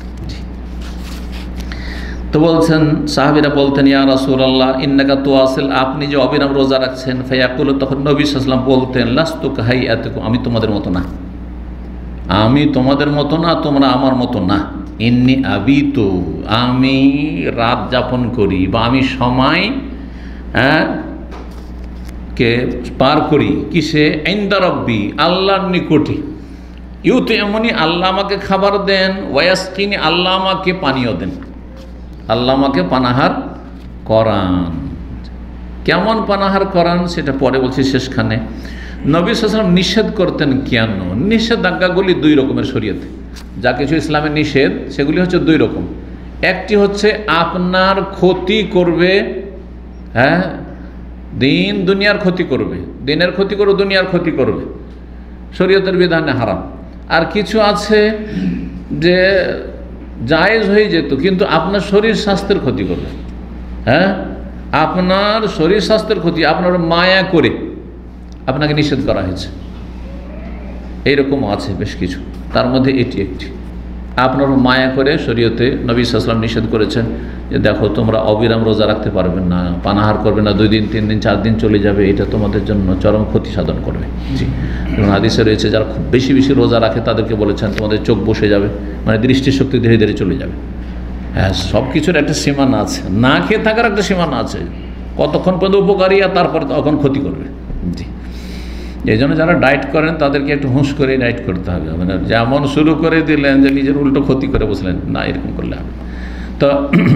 তো বলছেন সাহাবীরা বলতেন, ইয়া রাসূলুল্লাহ ইন্নাকা তুয়াসিল, আপনি যে অবিরাম রোজা রাখছেন, ফায়াকুলু, তখন নবী সাল্লাল্লাহু আলাইহি ওয়াসাল্লাম বলতেন, লাস্তু কাহাইয়াতুকুম, আমি তোমাদের মতো না, আমি তোমাদের মতো না, তোমরা আমার মতো না। ইন্নি আবিতু, আমি রাত যাপন করি বা আমি সময় হ্যাঁ কে পার করি কিসে? ইনদা রাব্বি, আল্লাহর নিকটে। ইউতে এমনই, আল্লাহ আমাকে খাবার দেন, ওয়াসকিনি, আল্লাহ আমাকে পানীয় দেন, আল্লাহ আমাকে পানাহার করান। কেমন পানাহার করান সেটা পরে বলছি শেষখানে। নবী সাল্লাল্লাহু আলাইহি ওয়াসাল্লাম নিষেধ করতেন কেন? নিষেধাজ্ঞাগুলি দুই রকমের শরীয়তে, যা কিছু ইসলামের নিষেধ সেগুলি হচ্ছে দুই রকম। একটি হচ্ছে আপনার ক্ষতি করবে, হ্যাঁ দিন দুনিয়ার ক্ষতি করবে, দিনের ক্ষতি করবে, দুনিয়ার ক্ষতি করবে, শরীয়তের বিধানে হারাম। আর কিছু আছে যে জায়েজ হয়ে যেত কিন্তু আপনার শরীর স্বাস্থ্যের ক্ষতি করবে, হ্যাঁ আপনার শরীর স্বাস্থ্যের ক্ষতি, আপনার মায়া করে আপনাকে নিষেধ করা হয়েছে। এইরকম আছে বেশ কিছু, তার মধ্যে এটি একটি। আপনার মায়া করে শরীয়তে নবী সাল্লাল্লাহু আলাইহি ওয়াসাল্লাম নিষেধ করেছেন যে দেখো তোমরা অবিরাম রোজা রাখতে পারবে না, পানাহার করবে না, দুই দিন তিন দিন চার দিন চলে যাবে, এটা তোমাদের জন্য চরম ক্ষতি সাধন করবে। জি, যেমন হাদিসে রয়েছে যারা খুব বেশি বেশি রোজা রাখে তাদেরকে বলেছেন তোমাদের চোখ বসে যাবে, মানে দৃষ্টিশক্তি ধীরে ধীরে চলে যাবে। হ্যাঁ, সব কিছুর একটা সীমানা আছে, না খেয়ে থাকার একটা সীমানা আছে, কতক্ষণ পর্যন্ত উপকারী আর তারপরে তখন ক্ষতি করবে। জি, এই জন্য যারা ডায়েট করেন তাদেরকে একটু হুঁশ করে ডায়েট করতে হবে, মানে যেমন শুরু করে দিলেন যে নিজের উল্টো ক্ষতি করে বসলেন না, এরকম করলে হবে। তো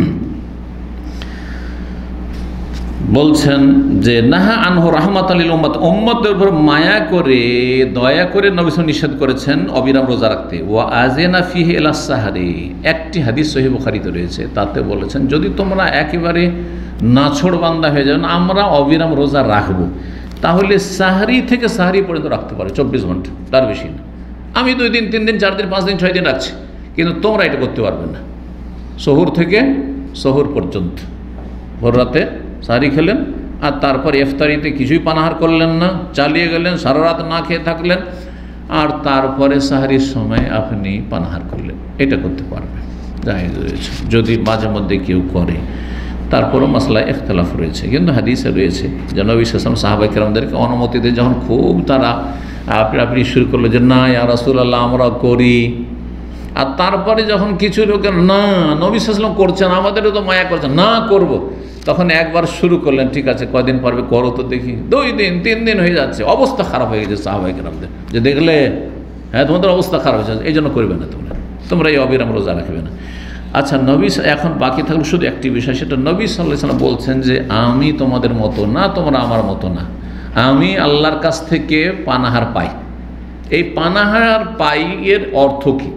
বলছেন যে নাহা আনহু রাহমাতাল লিল উম্মাত, উম্মতের উপর মায়া করে দয়া করে নবী সাল্লাল্লাহু নিষেধ করেছেন অবিরাম রোজা রাখতে। ওয়া আযিনা ফিহি ইলা সাহরি, একটি হাদিস সহিহ বুখারীতে রয়েছে, তাতে বলেছেন যদি তোমরা একেবারে নাছোড় বান্দা হয়ে যাও, আমরা অবিরাম রোজা রাখবো, তাহলে সাহরি থেকে সাহরি পর্যন্ত রাখতে পারে, চব্বিশ ঘন্টা, তার বেশি না। আমি দুই দিন তিন দিন চার দিন পাঁচ দিন ছয় দিন রাখছি, কিন্তু তোমরা এটা করতে পারবে না। সহুর থেকে সহুর পর্যন্ত, ভোর রাতে সাহরি খেলেন আর তারপর ইফতারিতে কিছুই পানাহার করলেন না, চালিয়ে গেলেন, সারা রাত না খেয়ে থাকলেন, আর তারপরে সাহরির সময় আপনি পানাহার করলেন, এটা করতে পারবেন, জায়েজ রয়েছে যদি মাঝে মধ্যে কেউ করে। তারপরও মাসলা ইখতিলাফ রয়েছে, কিন্তু হাদিসে রয়েছে যে নবী সাল্লাল্লাহু আলাইহি ওয়াসাল্লাম সাহাবায়ে কেরামদেরকে অনুমতি দিয়ে যখন খুব তারা আপনি আপনি শুরু করলো যে না ইয়া রাসূলুল্লাহ আমরা করি, আর তারপরে যখন কিছু লোকের না নবী সাল্লাল্লাহু আলাইহি ওয়াসাল্লাম করছেন, আমাদেরও তো মায়া করছেন, না করব, তখন একবার শুরু করলেন, ঠিক আছে কয়দিন পারবে করো তো দেখি, দুই দিন তিন দিন হয়ে যাচ্ছে, অবস্থা খারাপ হয়ে গেছে সাহাবায়ে কেরামদের, যে দেখলে হ্যাঁ তোমাদের অবস্থা খারাপ হয়ে যাচ্ছে, এই জন্য করবে না, তোমরা তোমরা এই অবিরাম রোজা রাখবে না। আচ্ছা, নবী এখন বাকি থাকলো শুধু একটি বিষয়, সেটা নবী সাল্লাল্লাহু আলাইহি ওয়াসাল্লাম বলছেন যে আমি তোমাদের মতো না, তোমরা আমার মতো না, আমি আল্লাহর কাছ থেকে পানাহার পাই। এই পানাহার পাই এর অর্থ কি?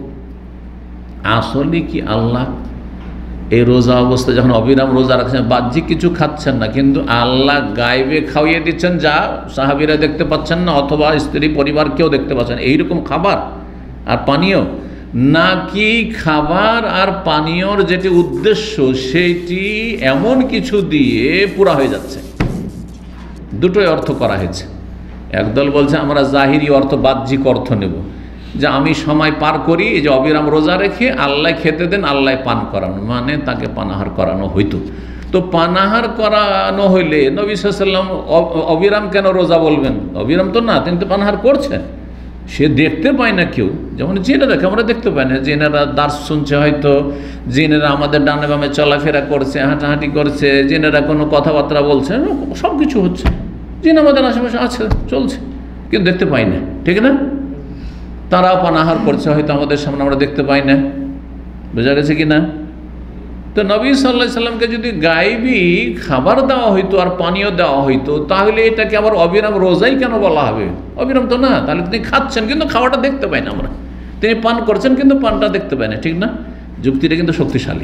আসলে কি আল্লাহ এই রোজা অবস্থায় যখন অবিরাম রোজা রাখছেন, বাহ্যিক কিছু খাচ্ছেন না, কিন্তু আল্লাহ গায়েবে খাওয়িয়ে দিচ্ছেন যা সাহাবীরা দেখতে পাচ্ছেন না, অথবা স্ত্রী পরিবার কেউ দেখতে পাচ্ছেন, এইরকম খাবার আর পানীয়, নাকি খাবার আর পানীয়র যেটি উদ্দেশ্য সেটি এমন কিছু দিয়ে পুরা হয়ে যাচ্ছে? দুটোই অর্থ করা হয়েছে। একদল বলছে আমরা জাহিরি অর্থ, বাহ্যিক অর্থ নেব, যে আমি সময় পার করি এই যে অবিরাম রোজা রেখে, আল্লাহ খেতে দেন, আল্লাহ পান করানো, মানে তাকে পানাহার করানো হইতো। তো পানাহার করানো হইলে নবী সাল্লাল্লাহু আলাইহি ওয়াসাল্লাম অবিরাম কেন রোজা বলবেন? অবিরাম তো না, তিনি তো পানাহার করছেন, সে দেখতে পায় না কেউ, যেমন জিনেরা, আমরা দেখতে পাই না, জিনেরা দার্স শুনছে, হয়তো জিনেরা আমাদের ডানে বামে চলাফেরা করছে, হাঁটাহাঁটি করছে, জিনেরা কোনো কথাবার্তা বলছে, সব কিছু হচ্ছে, জিন আমাদের আশেপাশে আছে, চলছে, কিন্তু দেখতে পাই না, ঠিক না? তারাও পানাহার করছে, হয়তো আমাদের সামনে আমরা দেখতে পাই না, বোঝা গেছে কি না? তো নবী সাল্লাল্লাহু আলাইহি সাল্লামকে যদি গায়েবী খাবার দেওয়া হইতো আর পানীয় দেওয়া হইতো, তাহলে এটাকে আবার অবিরাম রোজাই কেন বলা হবে? অবিরাম তো না, তাহলে তিনি খাচ্ছেন কিন্তু খাওয়াটা দেখতে পাই না আমরা, তিনি পান করছেন কিন্তু পানটা দেখতে পাই না, ঠিক না? যুক্তিটা কিন্তু শক্তিশালী,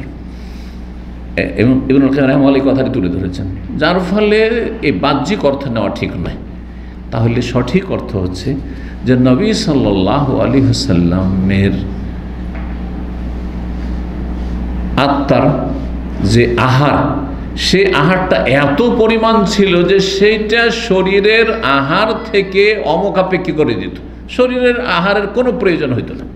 এবং ইবনুল কাইয়িম রাহিমাহুল্লাহ কথাটি তুলে ধরেছেন, যার ফলে এই বাহ্যিক অর্থ নেওয়া ঠিক নয়। তাহলে সঠিক অর্থ হচ্ছে যে নবী সাল্লাল্লাহু আলাইহি ওয়াসাল্লামের আত্মার যে আহার, সেই আহারটা এত পরিমাণ ছিল যে সেইটা শরীরের আহার থেকে অমুখাপেক্ষী করে দিত, শরীরের আহারের কোনো প্রয়োজন হইতো না।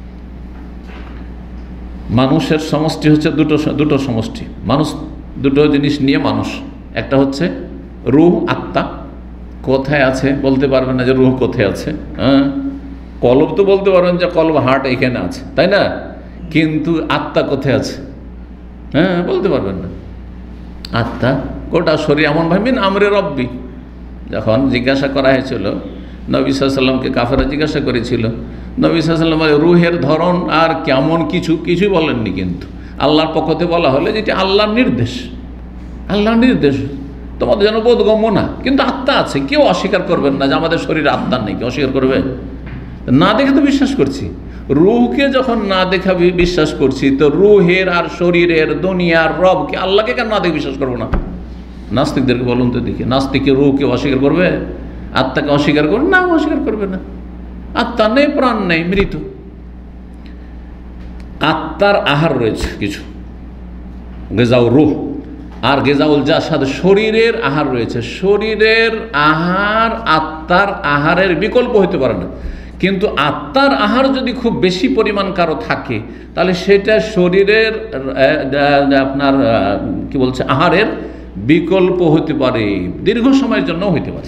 মানুষের সমষ্টি হচ্ছে দুটো দুটো সমষ্টি, মানুষ দুটো জিনিস নিয়ে মানুষ, একটা হচ্ছে রূহ, আত্মা। কোথায় আছে বলতে পারবেন না যে রূহ কোথায় আছে, হ্যাঁ কলব তো বলতে পারবেন যে কলব হার্ট এখানে আছে, তাই না, কিন্তু আত্মা কোথায় আছে, হ্যাঁ বলতে পারবেন না। আত্মা গোটা শরীর এমন ভাবেন আমরে রব্বি, যখন জিজ্ঞাসা করা হয়েছিল নবী সাল্লাল্লাহু আলাইহি ওয়াসাল্লামকে, কাফেররা জিজ্ঞাসা করেছিল নবী সাল্লাল্লাহু আলাইহি ওয়াসাল্লাম রুহের ধরন আর কেমন কিছু কিছু বলেননি, কিন্তু আল্লাহর পক্ষ থেকে বলা হলে যেটি আল্লাহর নির্দেশ, আল্লাহর নির্দেশ তোমাদের যেন বোধগম্য না, কিন্তু আত্মা আছে, কেউ অস্বীকার করবেন না যে আমাদের শরীরে আত্মা নেই, কেউ অস্বীকার করবে? না দেখে তো বিশ্বাস করছি, রুহকে যখন না দেখা বিশ্বাস করছি, তো রুহের আর শরীরের দুনিয়ার রবকে আল্লাহকে কেন না দেখে বিশ্বাস করবো না? নাস্তিকদেরকে বলুন তো দেখি, নাস্তিককে রুহকে অস্বীকার করবে, আত্মাকে অস্বীকার করবে না? অস্বীকার করবে না। আত্মা নেই, প্রাণ নেই, মৃত। আত্মার আহার রয়েছে কিছু, গেজাউ রুহ, আর গেজাউল জাসাদ শরীরের আহার রয়েছে। শরীরের আহার আত্মার আহারের বিকল্প হতে পারে না, কিন্তু আত্মার আহার যদি খুব বেশি পরিমাণ কারো থাকে তাহলে সেটা শরীরের আপনার কি বলছে আহারের বিকল্প হতে পারে, দীর্ঘ সময়ের জন্য হইতে পারে।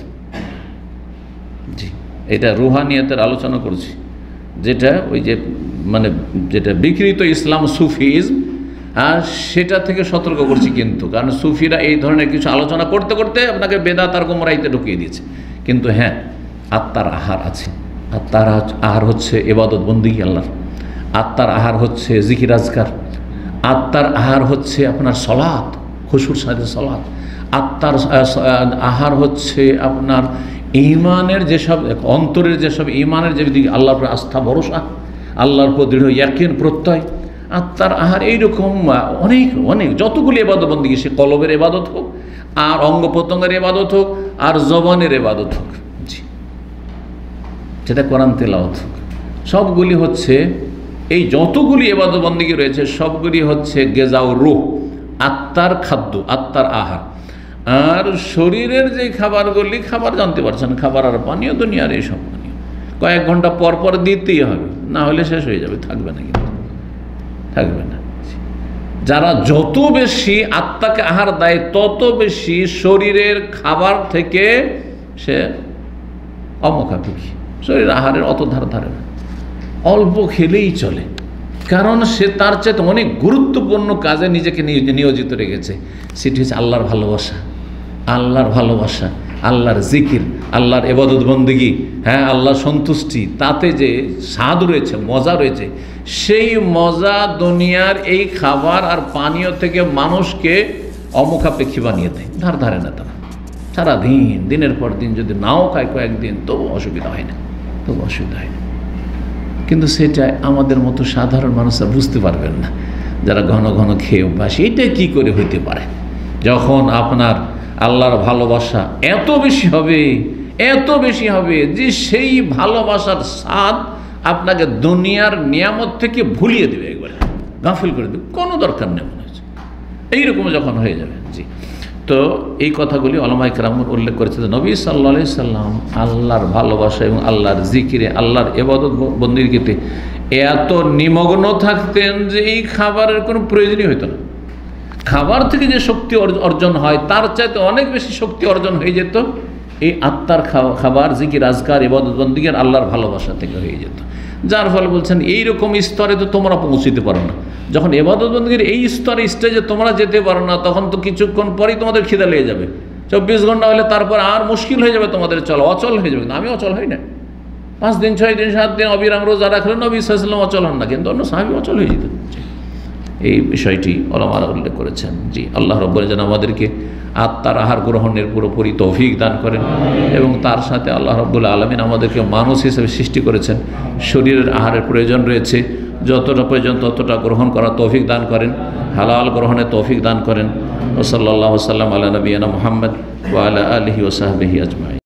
জি, এটা রুহানিয়াতের আলোচনা করছি, যেটা ওই যে মানে যেটা বিকৃত ইসলাম সুফিজম, আর সেটা থেকে সতর্ক করছি কিন্তু, কারণ সুফিরা এই ধরনের কিছু আলোচনা করতে করতে আপনাকে বেদাত আর গোমরাইতে ঢুকিয়ে দিয়েছে। কিন্তু হ্যাঁ, আত্মার আহার আছে। আত্মার আহার হচ্ছে ইবাদত বন্দেগী আল্লাহর, আত্মার আহার হচ্ছে জিকির আজকার, আত্মার আহার হচ্ছে আপনার সলাত, খুশুর সাথে সলাত, আত্মার আহার হচ্ছে আপনার ঈমানের যেসব অন্তরের যেসব ঈমানের যে দিকে আল্লাহর উপর আস্থা ভরসা, আল্লাহর উপর দৃঢ় ইয়াকিন প্রত্যয়, আত্মার আহার এইরকম অনেক অনেক যতগুলি ইবাদত বন্দেগী, সে কলবের ইবাদত হোক, আর অঙ্গ প্রত্যঙ্গের ইবাদত হোক, আর জবানের ইবাদত হোক, জি যেটা কোরআন তেলাওয়াত হোক, সবগুলি হচ্ছে এই যতগুলি ইবাদত বন্দেগী রয়েছে সবগুলি হচ্ছে গেজাউ রূহ, আত্মার খাদ্য, আত্মার আহার। আর শরীরের যে খাবারগুলি, খাবার জানতে পারছেন, খাবার আর পানীয় দুনিয়ার এইসব পানীয় কয়েক ঘন্টা পর পর দিতেই হবে, না হলে শেষ হয়ে যাবে, থাকবে না, কিন্তু থাকবে না। যারা যত বেশি আত্মাকে আহার দেয় তত বেশি শরীরের খাবার থেকে সে অমুখাপেক্ষী, শরীর আহারের অত ধার ধারে না, অল্প খেলেই চলে, কারণ সে তার চেয়ে অনেক গুরুত্বপূর্ণ কাজে নিজেকে নিয়োজিত রেখেছে। সেটি হচ্ছে আল্লাহর ভালোবাসা, আল্লাহর ভালোবাসা, আল্লাহর জিকির, আল্লাহর ইবাদত বন্দেগী, হ্যাঁ আল্লাহর সন্তুষ্টি, তাতে যে স্বাদ রয়েছে, মজা রয়েছে, সেই মজা দুনিয়ার এই খাবার আর পানীয় থেকে মানুষকে অমুখাপেক্ষী বানিয়ে দেয়, ধার ধারে না তারা। সারাদিন দিনের পর দিন যদি নাও খায় কয়েকদিন, তবু অসুবিধা হয় না, তবু অসুবিধা হয় না। কিন্তু সেটা আমাদের মতো সাধারণ মানুষরা বুঝতে পারবেন না, যারা ঘন ঘন খেয়ে অভ্যাস। এটা কী করে হইতে পারে? যখন আপনার আল্লাহর ভালোবাসা এত বেশি হবে, এত বেশি হবে যে সেই ভালোবাসার স্বাদ আপনাকে দুনিয়ার নিয়ামত থেকে ভুলিয়ে দেবে, একবারে গাফিল করে দেবে, কোনো দরকার নেই মনে হচ্ছে, এইরকম যখন হয়ে যাবে। জি, তো এই কথাগুলি উলামায়ে কেরাম উল্লেখ করেছে যে নবী সাল্লাল্লাহু আলাইহি সাল্লাম আল্লাহর ভালোবাসা এবং আল্লাহর জিকিরে, আল্লাহর ইবাদত বন্দেগীতে এত নিমগ্ন থাকতেন যে এই খাবারের কোনো প্রয়োজনই হতো না। খাবার থেকে যে শক্তি অর্জন হয় তার চাইতে অনেক বেশি শক্তি অর্জন হয়ে যেত এই আত্মার খাবার, জিকির আজকার, ইবাদত বন্দেগী আর আল্লাহর ভালোবাসা থেকে হয়ে যেত। যার ফলে বলছেন এইরকম স্তরে তো তোমরা পৌঁছতে পারো না। যখন ইবাদত বন্দেগীর এই স্তরে স্টেজে তোমরা যেতে পারো না, তখন তো কিছুক্ষণ পরেই তোমাদের খিদা লেগে যাবে। চব্বিশ ঘন্টা হলে তারপর আর মুশকিল হয়ে যাবে তোমাদের, চল অচল হয়ে যাবে। আমি অচল হই না, পাঁচ দিন ছয় দিন সাত দিন অবিরাম রোজা রাখলেন নবী সাল্লাল্লাহু আলাইহি ওয়াসাল্লাম অচল হন না, কিন্তু অন্য সাহাবী অচল হয়ে যেতেন। এই বিষয়টি উলামারা উল্লেখ করেছেন। জি, আল্লাহ রাব্বুল যেন আমাদেরকে আত্মার আহার গ্রহণের পুরোপুরি তৌফিক দান করেন, এবং তার সাথে আল্লাহ রাব্বুল আলামিন আমাদেরকে মানুষ হিসেবে সৃষ্টি করেছেন, শরীরের আহারের প্রয়োজন রয়েছে, যতটা প্রয়োজন ততটা গ্রহণ করার তৌফিক দান করেন, হালাল গ্রহণের তৌফিক দান করেন। ওয়া সাল্লাল্লাহু ওয়া সাল্লাম আলা নবিয়িনা মুহাম্মদ ওয়া আলা আলিহি ওয়া সাহবিহি আজমাইন।